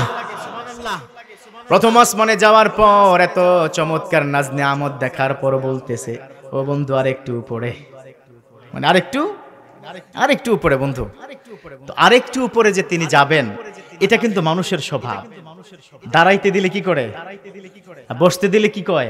প্রথম আসমানে যাওয়ার পর এত চমৎকার নাজ নিয়ামত দেখার পর বলতেছে, ও বন্ধু আরেকটু উপরে, মানে আরেকটু উপরে বন্ধু। তো আরেকটু উপরে যে তিনি যাবেন, এটা কিন্তু মানুষের স্বভাব। দাঁড়াইতে দিলে কি করে, বসতে দিলে কি কয়?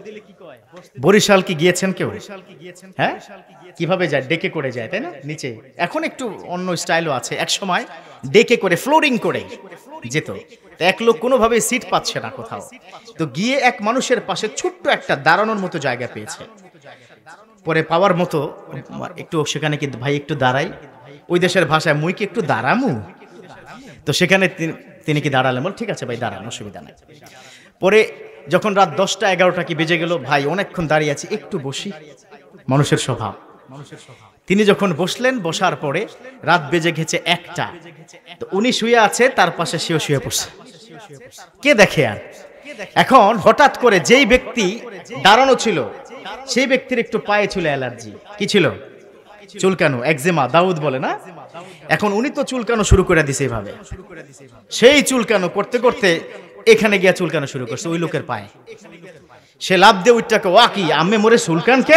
বরিশাল কি গিয়েছেন কেউ? হ্যাঁ, কিভাবে যায়? ডেকে করে যায়, তাই না? নিচে এখন একটু অন্য স্টাইলও আছে, এক সময় ডেকে করে ফ্লোরিং করে যেত। এক লোক কোনোভাবে সিট পাচ্ছে না কোথাও, তো গিয়ে এক মানুষের পাশে ছোট্ট একটা দাঁড়ানোর মতো জায়গা পেয়েছে। পরে পাওয়ার মতো একটু সেখানে, কিন্তু ভাই একটু দাঁড়াই, ওই দেশের ভাষায় মুই কি একটু দাঁড়ামু, তো সেখানে তিনি কি দাঁড়ালেন, বল ঠিক আছে ভাই দাঁড়ান, অসুবিধা নাই। পরে যখন রাত 10টা 11টা কি বেজে গেল, ভাই অনেকক্ষণ দাঁড়িয়ে আছি, একটু বসি, মানুষের স্বভাব। তিনি যখন বসলেন, বসার পরে রাত বেজে গেছে 1টা, তো উনি শুয়ে আছে, তার পাশে সেও শুয়ে পড়ছে। কে দেখে আর? এখন হঠাৎ করে যেই ব্যক্তি দাঁড়ানো ছিল, সেই ব্যক্তির একটু পায়ে ছিল অ্যালার্জি। কি ছিল? চুলকানো, একজিমা দাউদ বলে না। এখন উনি তো চুলকানো শুরু করে দিছে এইভাবে, সেই চুলকানো করতে করতে এখানে গিয়া চুলকানো শুরু করছে ওই লোকের পায়ে। সে লাভ দিয়ে উঠটাকে, ওয়া কি আম্মে মোরে চুলকান কে?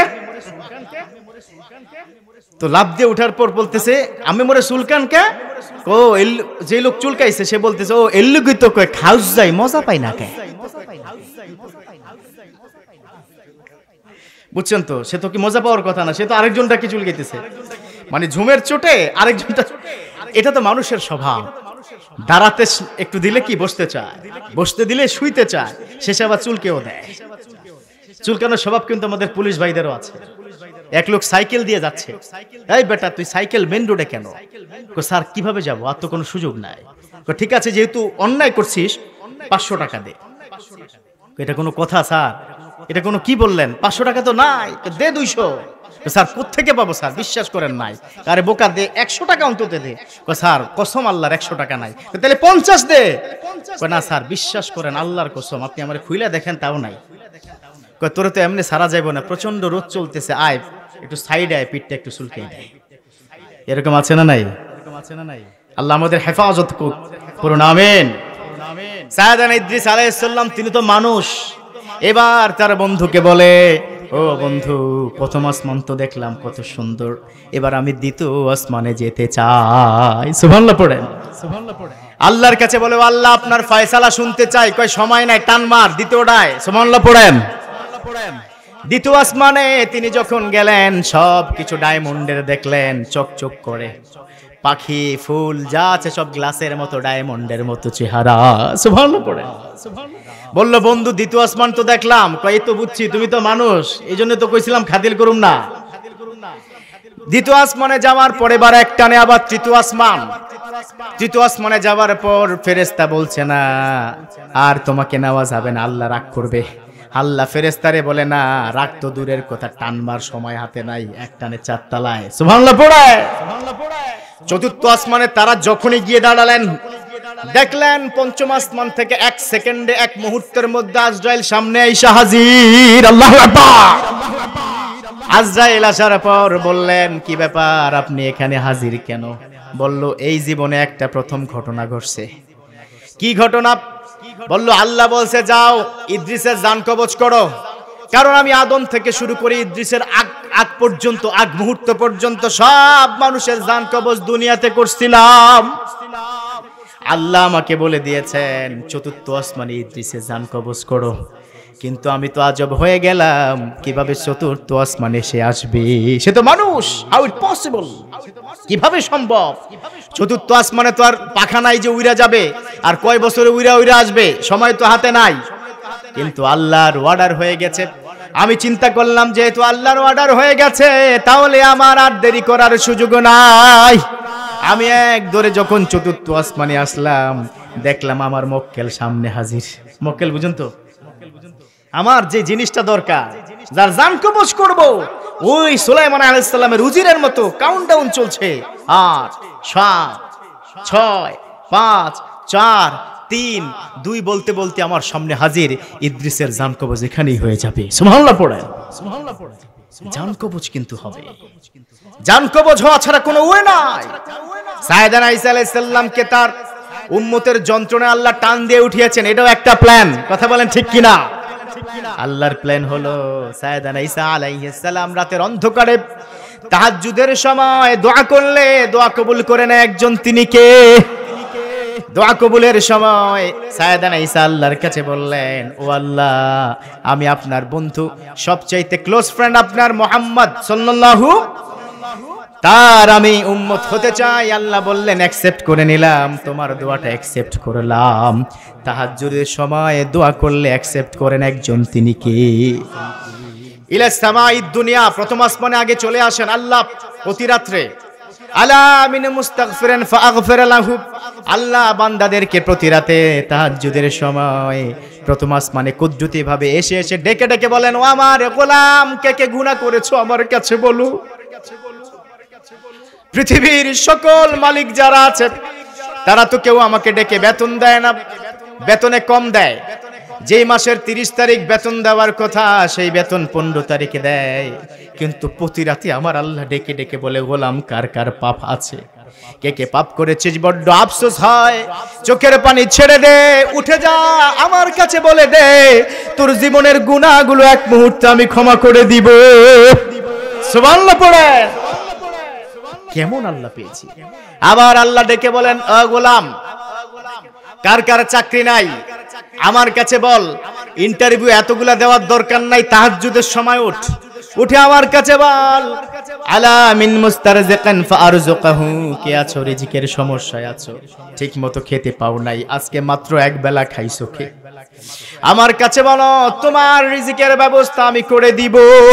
তো লাভ দিয়ে উঠার পর বলতেছে, আম্মে মোরে চুলকান কে? ও যে লোক চুলকাইছে সে বলতেছে, ও এল্লুগি তো কয় খাউস যাই, মজা পাই না কে? বুঝছেন তো? সে তো কি মজা পাওয়ার কথা না, সে তো আরেকজনটাকে চুলকাইতেছে, মানে ঝুমের চোটে আরেকজনটা। এটা তো মানুষের স্বভাব। দাঁড়াতে একটু দিলে কি বসতে চায়, বসতে দিলে শুইতে চায়, শেষে আবার চুলকেও দেয়। চুলকানোর স্বভাব কিন্তু আমাদের পুলিশ ভাইদেরও আছে। এক লোক সাইকেল দিয়ে যাচ্ছে, এই বেটা তুই সাইকেল মেন রোডে কেন? স্যার কিভাবে যাবো, আর তো কোনো সুযোগ নাই। ঠিক আছে, যেহেতু অন্যায় করছিস 500 টাকা দে। এটা কোনো কথা স্যার? এটা কোনো কি বললেন? 500 টাকা তো নাই, দে 200। স্যার কোত্থেকে পাবো স্যার, বিশ্বাস করেন নাই। আরে বোকা, দে 100 টাকা অন্তত দে। স্যার কসম আল্লাহর 100 টাকা নাই। তাহলে 50 দে। না স্যার বিশ্বাস করেন আল্লাহর কসম, আপনি আমার খুইলা দেখেন তাও নাই। তোরে তো এমনি সারা যাইব না, প্রচন্ড রোদ চলতেছে, আয় একটু সাইড আয়, পিঠটা একটু চুলকে দেয়। এরকম আছে না নাই? আল্লাহ আমাদের হেফাজত করুন, আমিন। সাইয়েদানা ইদ্রিস আলাইহিস সালাম তিনি তো মানুষ। এবার তার বন্ধুকে বলে, ও বন্ধু, প্রথম আসমান তো দেখলাম কত সুন্দর, এবার আমি দ্বিতীয় আসমানে যেতে চাই। সুবহানাল্লাহ পড়েন। আল্লাহর কাছে বলে, আল্লাহ আপনার ফয়সালা শুনতে চাই। কয় সময় নাই, টান মার দ্বিতীয়টায়। সুবহানাল্লাহ পড়েন। দ্বিতীয় আসমানে তিনি যখন গেলেন, সব কিছু ডায়মন্ডের দেখলেন, চকচক করে, পাখি ফুল যা আছে সব গ্লাসের মতো, ডায়মন্ডের মতো চেহারা। সুবহানাল্লাহ পড়েন। বলল, বন্ধু দ্বিতীয় আসমান তো দেখলাম। কয় এই তো বুঝছি, তুমি তো মানুষ, এই জন্য তো কইছিলাম খাতির করুম না। দ্বিতীয় আসমানে যাওয়ার পরে বার এক টানে আবার তৃতীয় আসমান। তৃতীয় আসমানে যাওয়ার পর ফেরেশতা বলছে, না আর তোমাকে নেওয়া যাবে না, আল্লাহ রাগ করবে। আল্লাহ ফেরেশতারে বলে, না রাগ তো দূরের কথা, টানবার সময় হাতে নাই, এক টানে 4 তলায়। সুবহানাল্লাহ পড়ে। চতুর্থ আসমানে তারা যখনই গিয়ে দাঁড়ালেন, দেখলেন পঞ্চম আসমান থেকে 1 সেকেন্ডে, 1 মুহূর্তের মধ্যে আজরাইল সামনে এসে হাজির। আল্লাহু আকবার। আজরাইল আসার পর বললেন, কি ব্যাপার, আপনি এখানে হাজির কেন? বলল, এই জীবনে একটা প্রথম ঘটনা ঘটছে। কি ঘটনা? বলল, আল্লাহ বলছে যাও ইদ্রিসের জান কবজ করো। কারণ আমি আদম থেকে শুরু করে ইদ্রিসের আগ পর্যন্ত, আগ মুহূর্ত পর্যন্ত সব মানুষের জান কবজ দুনিয়াতে করছিলাম। আল্লাহ আমাকে বলে দিয়েছেন চতুর্থ আসমানে ইদ্রিসের জান কবজ করো। কিন্তু আমি তো আজব হয়ে গেলাম, কিভাবে চতুর্থ আসমানে সে আসবে? সে তো মানুষ। How it possible? কিভাবে সম্ভব? চতুর্থ আসমানে তো আর পাখা নাই যে উইরা যাবে, আর কয় বছরে উইরা উইরা আসবে, সময় তো হাতে নাই। কিন্তু আল্লাহর অর্ডার হয়ে গেছে। আমি চিন্তা করলাম, যেহেতু আল্লাহর অর্ডার হয়ে গেছে, তাহলে আমার আর দেরি করার সুযোগ নাই। আমি এক দৌড়ে যখন চতুর্থ আসমানে আসলাম, দেখলাম আমার মক্কেল সামনে হাজির। মক্কেল বুঝুন তো, আমার যে জিনিসটা দরকার, যার জান কবজ করব, ওই সুলাইমান আলাইহিস সালামের উজিরের মতো কাউন্টডাউন চলছে। 8 7 6 5 4 3 2 বলতে বলতে আমার সামনে হাজির। ইদ্রিসের জান কবজ এখানেই হয়ে যাবে। সুবহানাল্লাহ পড়েন। জান কবজ কিন্তু হবে। জান কবজ হওয়া ছাড়া কোনো ওয়ে নাই। সাইয়েদানা ঈসা আলাইহিস সালামকে তার উম্মতের যন্ত্রণায় আল্লাহ টান দিয়ে উঠিয়েছেন, এটাও একটা প্ল্যান। কথা বলেন ঠিক কিনা? আল্লাহর প্ল্যান হলো সাইয়েদানা ঈসা আলাইহিস সালাম রাতের অন্ধকারে তাহাজ্জুদের সময় দোয়া করলে দোয়া কবুল করে না একজন, তিনি কে? দোয়া কবুলের সময় সাইয়েদানা ঈসা আল্লাহর কাছে বললেন, ও আল্লাহ, আমি আপনার বন্ধু, সবচাইতে ক্লোজ ফ্রেন্ড আপনার মুহাম্মদ সাল্লাল্লাহু, তার আমি উম্মত হতে চাই। আল্লাহ বললেন, অ্যাকসেপ্ট করে নিলাম, তোমার দোয়াটা অ্যাকসেপ্ট করলাম। তাহাজ্জুদের সময় দোয়া করলে অ্যাকসেপ্ট করেন একজন, তিনি কে? ইলা সামাঈদ দুনিয়া, প্রথম আসমানে আগে চলে আসেন আল্লাহ প্রতি রাত্রে। আলা মিন মুস্তাগফিরিন ফাগফির লাহু, আল্লাহ বান্দাদেরকে প্রতি রাতে তাহাজ্জুদের সময় প্রথম আসমানে কুদরতি ভাবে এসে এসে ডেকে ডেকে বলেন, ও আমার গোলাম, কে কে গুনাহ করেছো আমার কাছে বলো। পৃথিবীর সকল মালিক যারা আছে, তারা তো কেউ আমাকে ডেকে বেতন দেয় না, বেতনে কম দেয়। যেই মাসের 30 তারিখ বেতন দেওয়ার কথা, সেই বেতন 15 তারিখে দেয়। কিন্তু প্রতি রাতে আমার আল্লাহ ডেকে ডেকে বলে, গোলাম, কার কার পাপ আছে, কে কে পাপ করেছিস, বড্ড আফসোস হয়, চোখের পানি ছেড়ে দে, উঠে যা, আমার কাছে বলে দে, তোর জীবনের গুনাহগুলো এক মুহূর্তে আমি ক্ষমা করে দিব। সুবহানাল্লাহ পড়ে। কেমন আল্লাহ পেয়েছি। আবার আল্লাহ ডেকে বলেন, ও গোলাম, কার কার চাকরি নাই আমার কাছে বল, ইন্টারভিউ এতগুলা দেওয়ার দরকার নাই, তাহাজ্জুদের সময় উঠে আমার কাছে বল, আলা মিন মুস্তারজিকান ফারজুকহু, কে আছো রিজিকের সমস্যায় আছো, ঠিকমতো খেতে পাও নাই, আজকে মাত্র এক বেলা খাইছো, আমার কাছে বলো, তোমার রিজিকের ব্যবস্থা আমি করে দিব।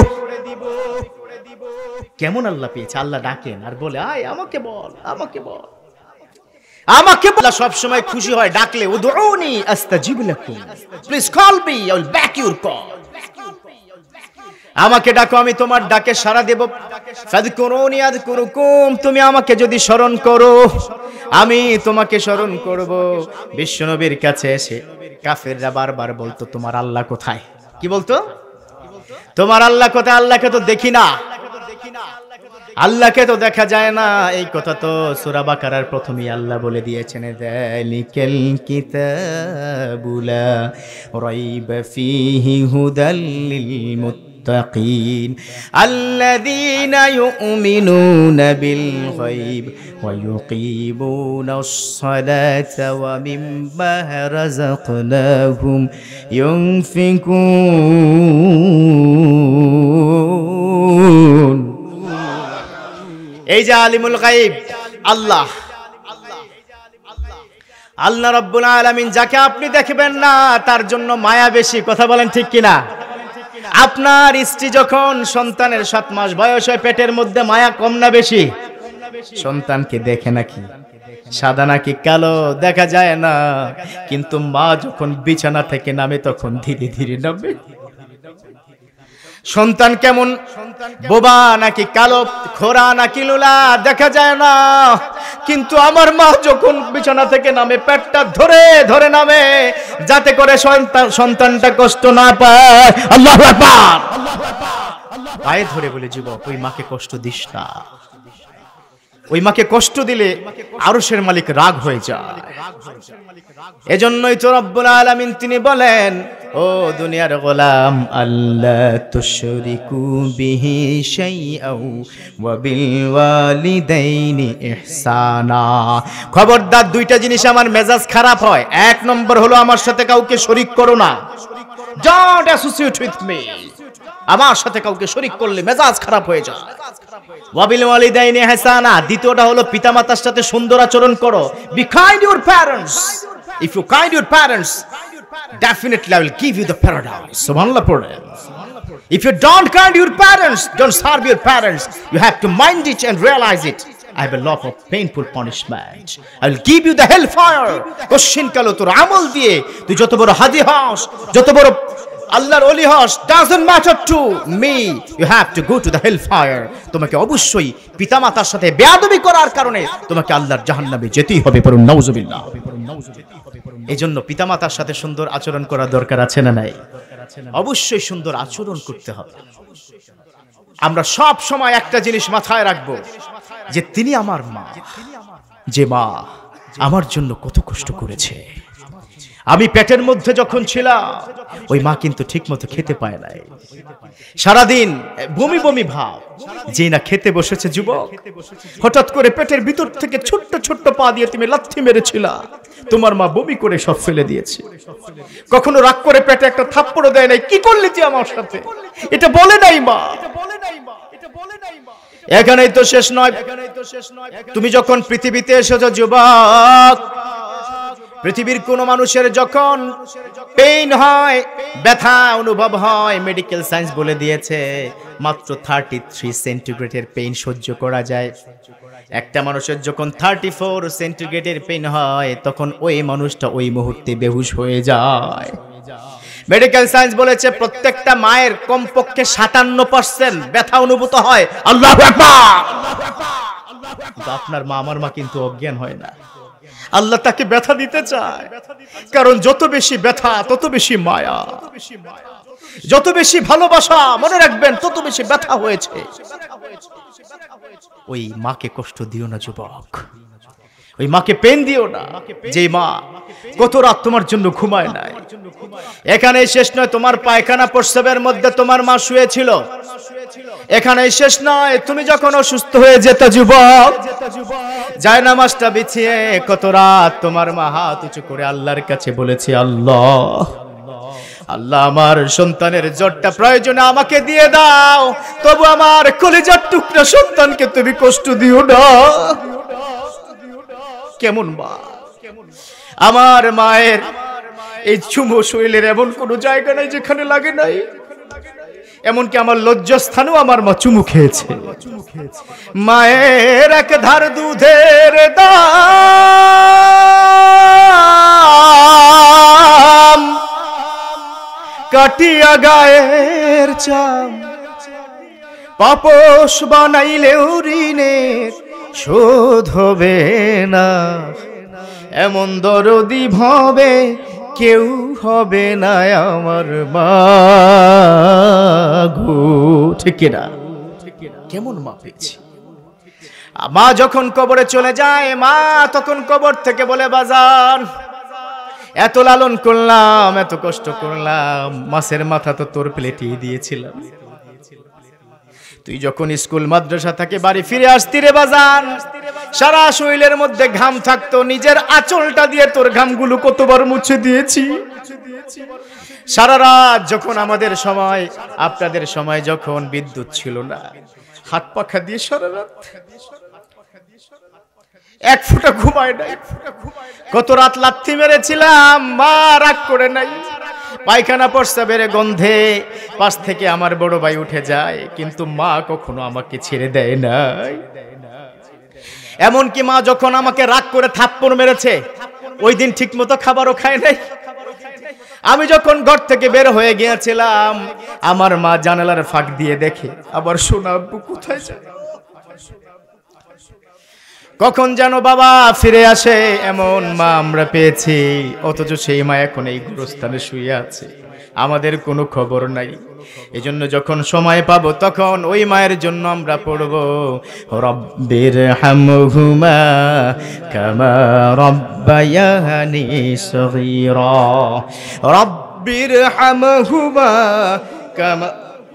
কেমন আল্লাহ পেয়েছে। আল্লাহ ডাকেন আর বলে, আয় আমাকে বল, আমাকে বল, আমাকে বল। সব সময় খুশি হয় ডাকলে, উদউনি আস্তাজিব লাকুম, please call me, I will back your call. আমাকে ডাকো, আমি তোমার ডাকে সাড়া দেব। ফাযকুরুনি আযকুরুকুম, তুমি আমাকে যদি স্মরণ করো, আমি তোমাকে স্মরণ করব। বিশ্বনবীর কাছে এসে কাফেররা বারবার বলতো, তোমার আল্লাহ কোথায়? কি বলতো? তোমার আল্লাহ কোথায়? আল্লাহকে তো দেখি না। আল্লাহকে তো দেখা যায় না, এই কথা তো সূরা বাকারার প্রথমেই আল্লাহ বলে দিয়েছেন, যালিকাল কিতাবু লা রাইবা ফীহি হুদাল লিল মুত্তাকিন আল্লাযীনা ইউমিনুনা বিল গায়ব ওয়া ইউকিমুনাস সালাতা ওয়া মিম্মা রাযাকনাহুম ইউনফিকুন। এই যে আলিমুল গায়ব আল্লাহ, আল্লাহ রাব্বুল আলামিন, যাকে আপনি দেখবেন না তার জন্য মায়া বেশি। কথা বলেন ঠিক কিনা? আপনার স্ত্রী যখন সন্তানের 7 মাস বয়স হয়, পেটের মধ্যে মায়া কম না বেশি? সন্তানকে দেখে নাকি সাদা নাকি কালো দেখা যায় না, কিন্তু মা যখন বিছানা থেকে নামে তখন ধীরে ধীরে নামে। সন্তান কেমন, বোবা নাকি কালো, খোরা নাকি লুলা দেখা যায় না, কিন্তু আমার মা যখন বিছানা থেকে নামে পেটটা ধরে ধরে নামে, যাতে করে সন্তানটা কষ্ট না পায়। আল্লাহু আকবার। পায়ে ধরে বলে, যুবক ওই মাকে কষ্ট দিস না, ওই মাকে কষ্ট দিলে আরশের মালিক রাগ হয়ে যায়। এজন্যই তো রব্বুল আলামিন তিনি বলেন, ও দুনিয়ার গোলাম, আল্লাহ তুশরিকু বিহি শাইআও ওয়া বিল ওয়ালিদাইনি ইহসানা। খবরদার, দুইটা জিনিস আমার মেজাজ খারাপ হয়। 1 নম্বর হলো আমার সাথে কাউকে শরীক করো না, ডোন্ট অ্যাসোসিয়েট উইথ মি। আমার সাথে কাউকে শরীক করলে মেজাজ খারাপ হয়ে যায়। ওয়া বিল ওয়ালিদাইনি ইহসানা, দ্বিতীয়টা হলো পিতামাতার সাথে সুন্দর আচরণ করো। Be kind your parents. If you kind your parents, definitely I will give you the paradise. Subhanallah. If you don't kind your parents, don't serve your parents, you have to mind it and realize it. I have a lot of painful punishment. I will give you the hellfire. Question kalo tor amol diye tu joto boro hadi hos, joto boro আল্লাহর ওলি হস, doesn't matter to me, you have to go to the hellfire. তোমাকে অবশ্যই পিতামাতার সাথে বেয়াদবি করার কারণে তোমাকে আল্লাহর জাহান্নামে যেতেই হবে। পড়ুন নাউজুবিল্লাহ। এজন্য পিতামাতার সাথে সুন্দর আচরণ করা দরকার আছে না নাই? অবশ্যই সুন্দর আচরণ করতে হবে। আমরা সব সময় একটা জিনিস মাথায় রাখবো, যে তিনি আমার মা, যে মা আমার জন্য কত কষ্ট করেছে। আমি পেটের মধ্যে যখন ছিলাম, ওই মা কিন্তু ঠিকমতো খেতে পায় নাই, সারাদিন বমি বমি ভাব। যে না খেতে বসেছে যুবক, হঠাৎ করে পেটের ভিতর থেকে ছোট্ট ছোট্ট পা দিয়ে তুমি লাথি মেরেছিলা, তোমার মা বমি করে সব ফেলে দিয়েছে। কখনো রাগ করে পেটে একটা থাপ্পড়ও দেয় নাই, কি করলি তুই আমার সাথে, এটা বলে নাই মা। এখানেই তো শেষ নয়। তুমি যখন পৃথিবীতে এসেছো যুবক, পৃথিবীর কোন মানুষের যখন পেইন হয়, ব্যথা অনুভব হয়, মেডিকেল সায়েন্স বলে দিয়েছে মাত্র 33 সেন্টিগ্রেডের পেইন সহ্য করা যায়। একটা মানুষের যখন 34 সেন্টিগ্রেডের পেইন হয়, তখন ওই মানুষটা ওই মুহূর্তে বেহুশ হয়ে যায়। মেডিকেল সায়েন্স বলেছে প্রত্যেকটা মায়ের কমপক্ষে 57% ব্যথা অনুভূত হয়। আল্লাহু আকবার। আপনার মা, আমার মা কিন্তু অজ্ঞান হয় না। আল্লাহ তাকে ব্যথা দিতে চায়, কারণ যত বেশি ব্যথা তত বেশি মায়া, যত বেশি ভালোবাসা, মনে রাখবেন, তত বেশি ব্যথা হয়েছে। ওই মাকে কষ্ট দিও না যুবক, ওই মাকে পেন দিও না। যে মা কত রাত তোমার জন্য ঘুমায় নাই। এখানে শেষ নয়, তোমার পায়খানা প্রস্রাবের মধ্যে তোমার মা শুয়েছিল। এখানে শেষ নয়, তুমি যখন অসুস্থ হয়ে যেত যুবক, জায়নামাজটা বিছিয়ে কত রাত তোমার মা হাত উঁচু করে আল্লাহর কাছে বলেছে, আল্লাহ আল্লাহ, আমার সন্তানের জ্বরটা প্রয়োজনে আমাকে দিয়ে দাও, তবু আমার কলিজার টুকরা সন্তানকে তুমি কষ্ট দিও না। কেমন মা! আমার মায়ের এই চুমু শরীরের এমন কোন জায়গা নাই যেখানে লাগে নাই। এমনকি আমার লজ্জাস্থানেও আমার মা চুমু খেয়েছে। মায়ের এক ধার দুধের দাম, কাটিয়া গায়ের চাম, পাপোশ বানাইলেও ঋণের শোধ হবে না। এমন দরদি ভাবে কেউ হবে না আমার মা গো। ঠিক না? কেমন মা পেয়েছি, মা যখন কবরে চলে যায়, মা তখন কবর থেকে বলে, বাজান এত লালন করলাম, এত কষ্ট করলাম, মাছের মাথা তো তোর প্লেটেই দিয়েছিলাম, তুই যখন স্কুল মাদ্রাসা থেকে বাড়ি ফিরে আসতি রে বাজান, সারা শরীরের মধ্যে ঘাম থাকতো, নিজের আঁচলটা দিয়ে তোর ঘামগুলো কতবার মুছে দিয়েছি। সারা রাত যখন আমাদের সময়, আপনাদের সময় যখন বিদ্যুৎ ছিল না, হাত পাখা দিয়ে সারা রাত এক ফোঁটা ঘুমায় নাই, কত রাত লাথি মেরেছিলাম, মা রাগ করে নাই। পায়খানা প্রস্রাবের গন্ধে পাশ থেকে আমার বড় ভাই উঠে যায়, কিন্তু মা কখনো আমাকে ছেড়ে দেয় নাই। এমনকি মা যখন আমাকে রাগ করে থাপ্পড় মেরেছে, ওই দিন ঠিক মতো খাবারও খায় নাই। আমি যখন ঘর থেকে বের হয়ে গিয়েছিলাম, আমার মা জানালার ফাঁক দিয়ে দেখে আবার সোনা আব্বু কোথায় যায়, কখন যেন বাবা ফিরে আসে, এমন মা আমরা পেয়েছি। অথচ সেই মা এখন এই গোরস্থানে শুয়ে আছে, আমাদের কোনো খবর নাই। এজন্য যখন সময় পাবো তখন ওই মায়ের জন্য আমরা পড়ব, রব্বির হামহুমা কামা রব্বায়ানি সগীরা, রব্বির হামহুমা কামা।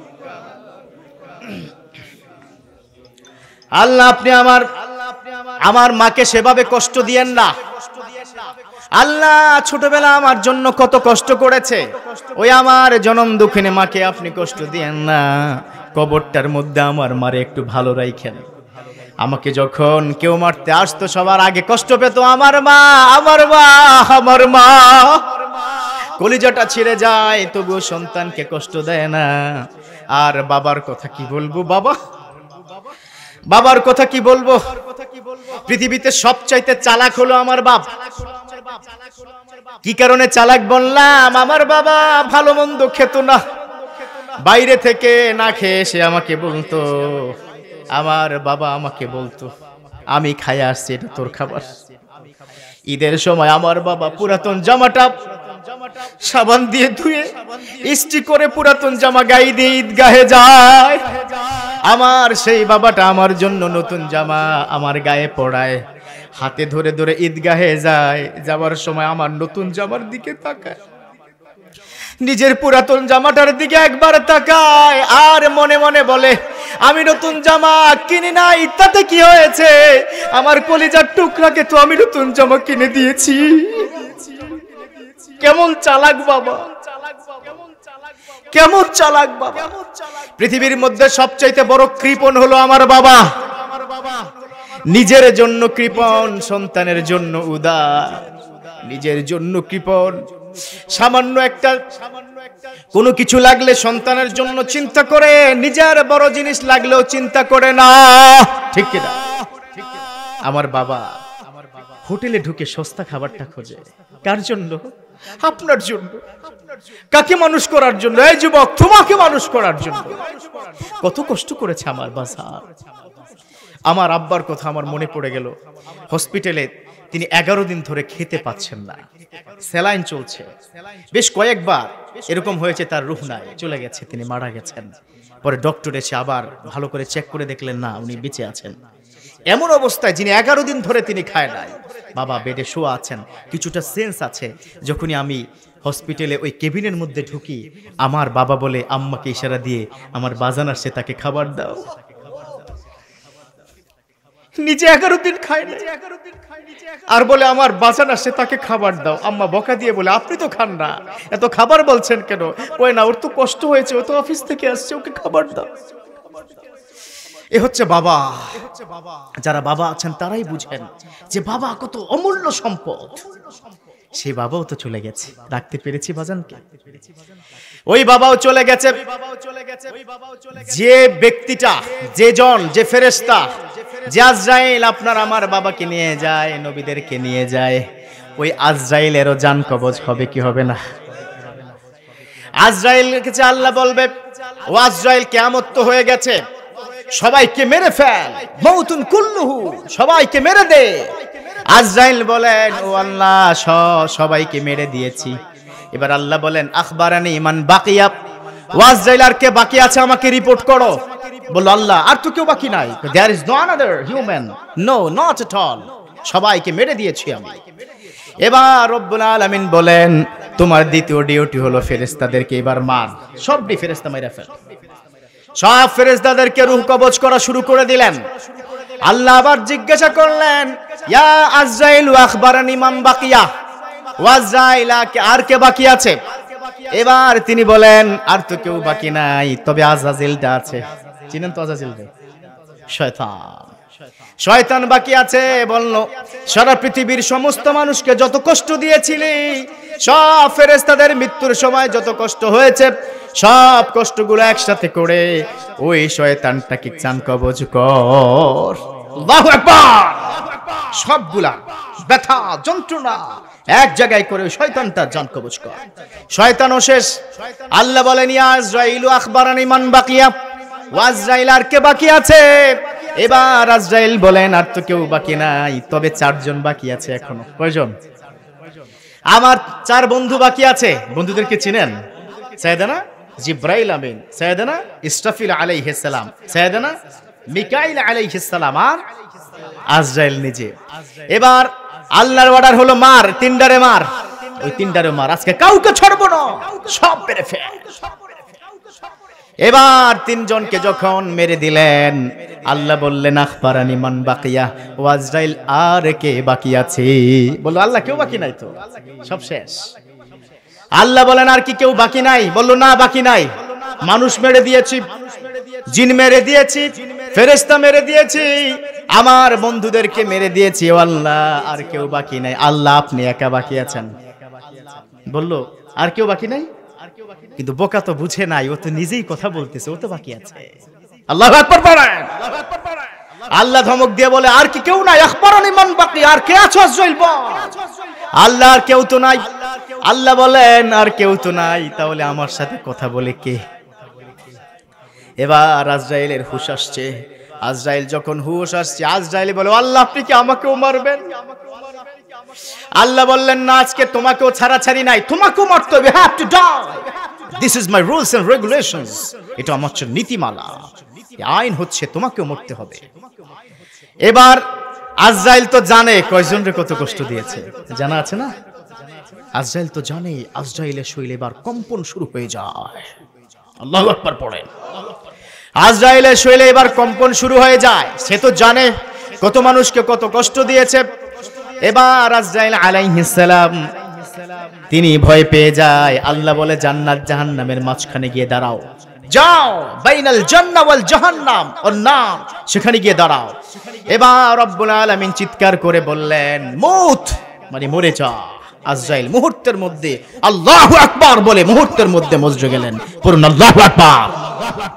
আল্লাহ আপনি আমার মাকে সেভাবে কষ্ট দিয়েন না। আল্লাহ ছোটবেলা আমার জন্য কত কষ্ট করেছে, ওই আমার জনম দুঃখিনী মাকে আপনি কষ্ট দিয়েন না। কবরটার মধ্যে আমার মারে একটু ভালো রাখেন। আমাকে যখন কেউ মারতে আসতো সবার আগে কষ্ট পেত আমার মা, আমার মা, আমার মা। কলিজাটা ছিঁড়ে যায়, তবুও সন্তানকে কষ্ট দেয় না। আর বাবার কথা কি বলবো, বাবার কথা কি বলবো। পৃথিবীতে সবচাইতে চালাক হলো আমার বাপ। কি কারণে চালাক বললাম? আমার বাবা ভালো মন্দ খেত না, বাইরে থেকে না খেয়ে সে আমাকে বলতো, আমার বাবা আমাকে বলতো, আমি খাই আসছি, এটা তোর খাবার। ঈদের সময় আমার বাবা পুরাতন জামাটা সাবান দিয়ে ধুয়ে ইস্ত্রি করে পুরাতন জামা গায়ে দিয়ে ঈদগাহে যায়। আমার সেই বাবাটা আমার জন্য নতুন জামা আমার গায়ে পড়ায়, হাতে ধরে ধরে ঈদগাহে যায়। যাওয়ার সময় আমার নতুন জামার দিকে তাকায়, নিজের পুরাতন জামাটার দিকে একবার তাকায়, আর মনে মনে বলে, আমি নতুন জামা কিনি না, তাতে কি হয়েছে? আমার কলিজার টুকরাকে তো আমি নতুন জামা কিনে দিয়েছি। কেমন চালাক বাবা, কেমন চালাক বাবা। পৃথিবীর মধ্যে সবচাইতে বড় কৃপণ হলো আমার বাবা। নিজের জন্য কৃপণ, সন্তানের জন্য উদার। নিজের জন্য কৃপণ, সামান্য একটা কোনো কিছু লাগলে সন্তানের জন্য চিন্তা করে, নিজের বড় জিনিস লাগলেও চিন্তা করে না। ঠিক কিনা? আমার বাবা হোটেলে ঢুকে সস্তা খাবারটা খোঁজে, কার জন্য? আপনার জন্য। কাকে মানুষ করার জন্য? এই যুবক, তোমাকে মানুষ করার জন্য। কত কষ্ট করেছে আমার বাজার। আমার আব্বার কথা আমার মনে পড়ে গেল। হসপিটালে তিনি 11 দিন ধরে খেতে পাচ্ছেন না, স্যালাইন চলছে। বেশ কয়েকবার এরকম হয়েছে, তার রুহ নাই, চলে গেছে, তিনি মারা গেছেন। পরে ডক্টর এসে আবার ভালো করে চেক করে দেখলেন না, উনি বেঁচে আছেন। এমন অবস্থায় যিনি 11 দিন ধরে তিনি খায় নাই, বাবা বেডে শোয়া আছেন, কিছুটা সেন্স আছে। যখনই আমি হসপিটালে ওই কেবিনের মধ্যে ঢুকি, আমার বাবা বলে আম্মাকে ইশারা দিয়ে, আমার বাজান আসছে, তাকে খাবার দাও। নিজে 11 দিন খায় না, আর বলে আমার বাজান আসছে, তাকে খাবার দাও। আম্মা বকা দিয়ে বলে, আপনি তো খান না, এত খাবার বলছেন কেন? ওই না, ওর তো কষ্ট হয়েছে, ও তো অফিস থেকে আসছে, ওকে খাবার দাও। এ হচ্ছে বাবা। যারা বাবা আছেন তারাই বুঝেন যে বাবা কত অমূল্য সম্পদ। সেই বাবাও তো চলে গেছে, রাখতে পেরেছি বাজানকে? ওই বাবাও চলে গেছে। যে ব্যক্তিটা, যে ফেরেশতা, যে আজরাইল আপনার আমার বাবাকে নিয়ে যায়, নবীদেরকে নিয়ে যায়, ওই আজরাইলেরও জান কবজ হবে কি হবে না? আজরাইলের কাছে আল্লাহ বলবে, ও আজরাইল, কিয়ামত তো হয়ে গেছে, সবাইকে মেরে ফেল, মাউতুন কুল্লুহু, সবাইকে মেরে দে। আজরাইল বলেন, ও আল্লাহ, সবাইকে মেরে দিয়েছি। এবার আল্লাহ বলেন, আখবারানি মান বাকিয়া, ও আজরাইল, আর কে বাকি আছে আমাকে রিপোর্ট করো। বলল আল্লাহ আর তো কেউ বাকি নাই। There is no another human, no not at all, সবাইকে মেরে দিয়েছি আমি। এবার রব্বুল আলামিন বলেন তোমার দ্বিতীয় ডিউটি হলো ফেরেশতাদেরকে এবার মার, সবটি ফেরেশতা মেরে ফেল। সব ফেরেশতাদেরকে রূহ কবজ করা শুরু করে দিলেন। আল্লাহ আবার জিজ্ঞাসা করলেন ইয়া আজরাইল আখবারানি মান বাকিয়া, ওয়াজরাইল আর কে বাকি আছে? এবার তিনি বলেন আর তো কেউ বাকি নাই, তবে আজাজিলটা আছে। চিনেন তো আজাজিলকে? শয়তান, শয়তান বাকি আছে। বলল সারা পৃথিবীর সমস্ত মানুষকে যত কষ্ট দিয়েছিলি, সব ফেরেশতাদের মৃত্যুর সময় যত কষ্ট হয়েছে, সব কষ্টগুলো একসাথে করে ওই শয়তানটাকে চান কবজ কর। আল্লাহু আকবার। সবগুলা ব্যথা যন্ত্রণা এক জায়গায় করে শয়তানটা জান কবজ কর। শয়তানও শেষ। আল্লাহ বলেন ইয়া আজরাইল আখবারানি মান বাকিয়া, ওয়াজরাইল আর কে বাকি আছে? এবার আজরাইল বলেন আর তো কেউ বাকি নাই, তবে 4 জন বাকি আছে এখনো। কয়জন? আমার 4 বন্ধু বাকি আছে। বন্ধুদেরকে চিনেন? সাইয়েদানা জিব্রাইল আমিন, সাইয়েদানা ইসরাফিল আলাইহিস সালাম, সাইয়েদানা মিকাইল আলাইহিস সালাম আর আজরাইল নিজে। এবার আল্লাহর অর্ডার হলো মার, 3টারে মার, ওই 3টারে মার, আজকে কাউকে ছাড়বো না, সব মেরে ফেল। এবার 3 জনকে যখন মেরে দিলেন, আল্লাহ বললেন আখবারানি মান বাকিয়া, ও আজরাইল আর কে বাকি আছে? বললো আল্লাহ কেউ বাকি নাই তো, সব শেষ। আল্লাহ বলেন আর কি কেউ বাকি নাই? বললো না বাকি নাই। মানুষ মেরে দিয়েছি, জিন মেরে দিয়েছি, ফেরেশতা মেরে দিয়েছি, আমার বন্ধুদেরকে মেরে দিয়েছি, ও আল্লাহ আর কেউ বাকি নাই। আল্লাহ আপনি একা বাকি আছেন। বললো আর কেউ বাকি নাই? কিন্তু বোকা তো বুঝে নাই, ও তো নিজেই কথা বলতেছে, ও তো বাকি আছে। আল্লাহু আকবার পড়েন। আল্লাহ ধমক দিয়ে বলে আর কি কেউ নাই? আখবারানি মান বাকি, আর কে আছো আজরাইল বল। আল্লাহ আর কেউ তো নাই। আল্লাহ বলেন আর কেউ তো নাই, তাহলে আমার সাথে কথা বলে কে? এবার আজরাইলের হুঁশ আসছে। আজরাইল যখন হুঁশ আসছে, আজরাইল বলে আল্লাহ আপনি কি আমাকেও মারবেন? আল্লাহ বললেন না, আজকে তোমাকেও ছাড়াছাড়ি নাই, তোমাকেও মারতে হবে, have to die. This is my rules and regulations, এটা আমার নীতিমালা, আইন হচ্ছে তোমাকেও মরতে হবে। এবার আজরাইল তো জানে কয়জনরে কত কষ্ট দিয়েছে, জানা আছে না? আজরাইল তো জানে। আজরাইলের শরীরে এবার কম্পন শুরু হয়ে যায়। আল্লাহু আকবার পড়েন। আজরাইলের শরীরে এবার কম্পন শুরু হয়ে যায়। সে তো জানে কত মানুষকে কত কষ্ট দিয়েছে। এবার আজরাইল আলাইহিস সালাম তিনি ভয় পেয়ে যায়। আল্লাহ বলে জান্নাত জাহান্নামের মাঝখানে গিয়ে দাঁড়াও, যাও বাইনাল জান্নাহ ওয়াল জাহান্নাম ওয়ান নার, সেখানে গিয়ে দাঁড়াও। এবার রব্বুল আলামিন চিৎকার করে বললেন মউত, মানে মরে যা। আজরাইল মুহূর্তের মধ্যে আল্লাহু আকবার বলে মুহূর্তের মধ্যে মজরে গেলেন। পড়ুন আল্লাহু আকবার।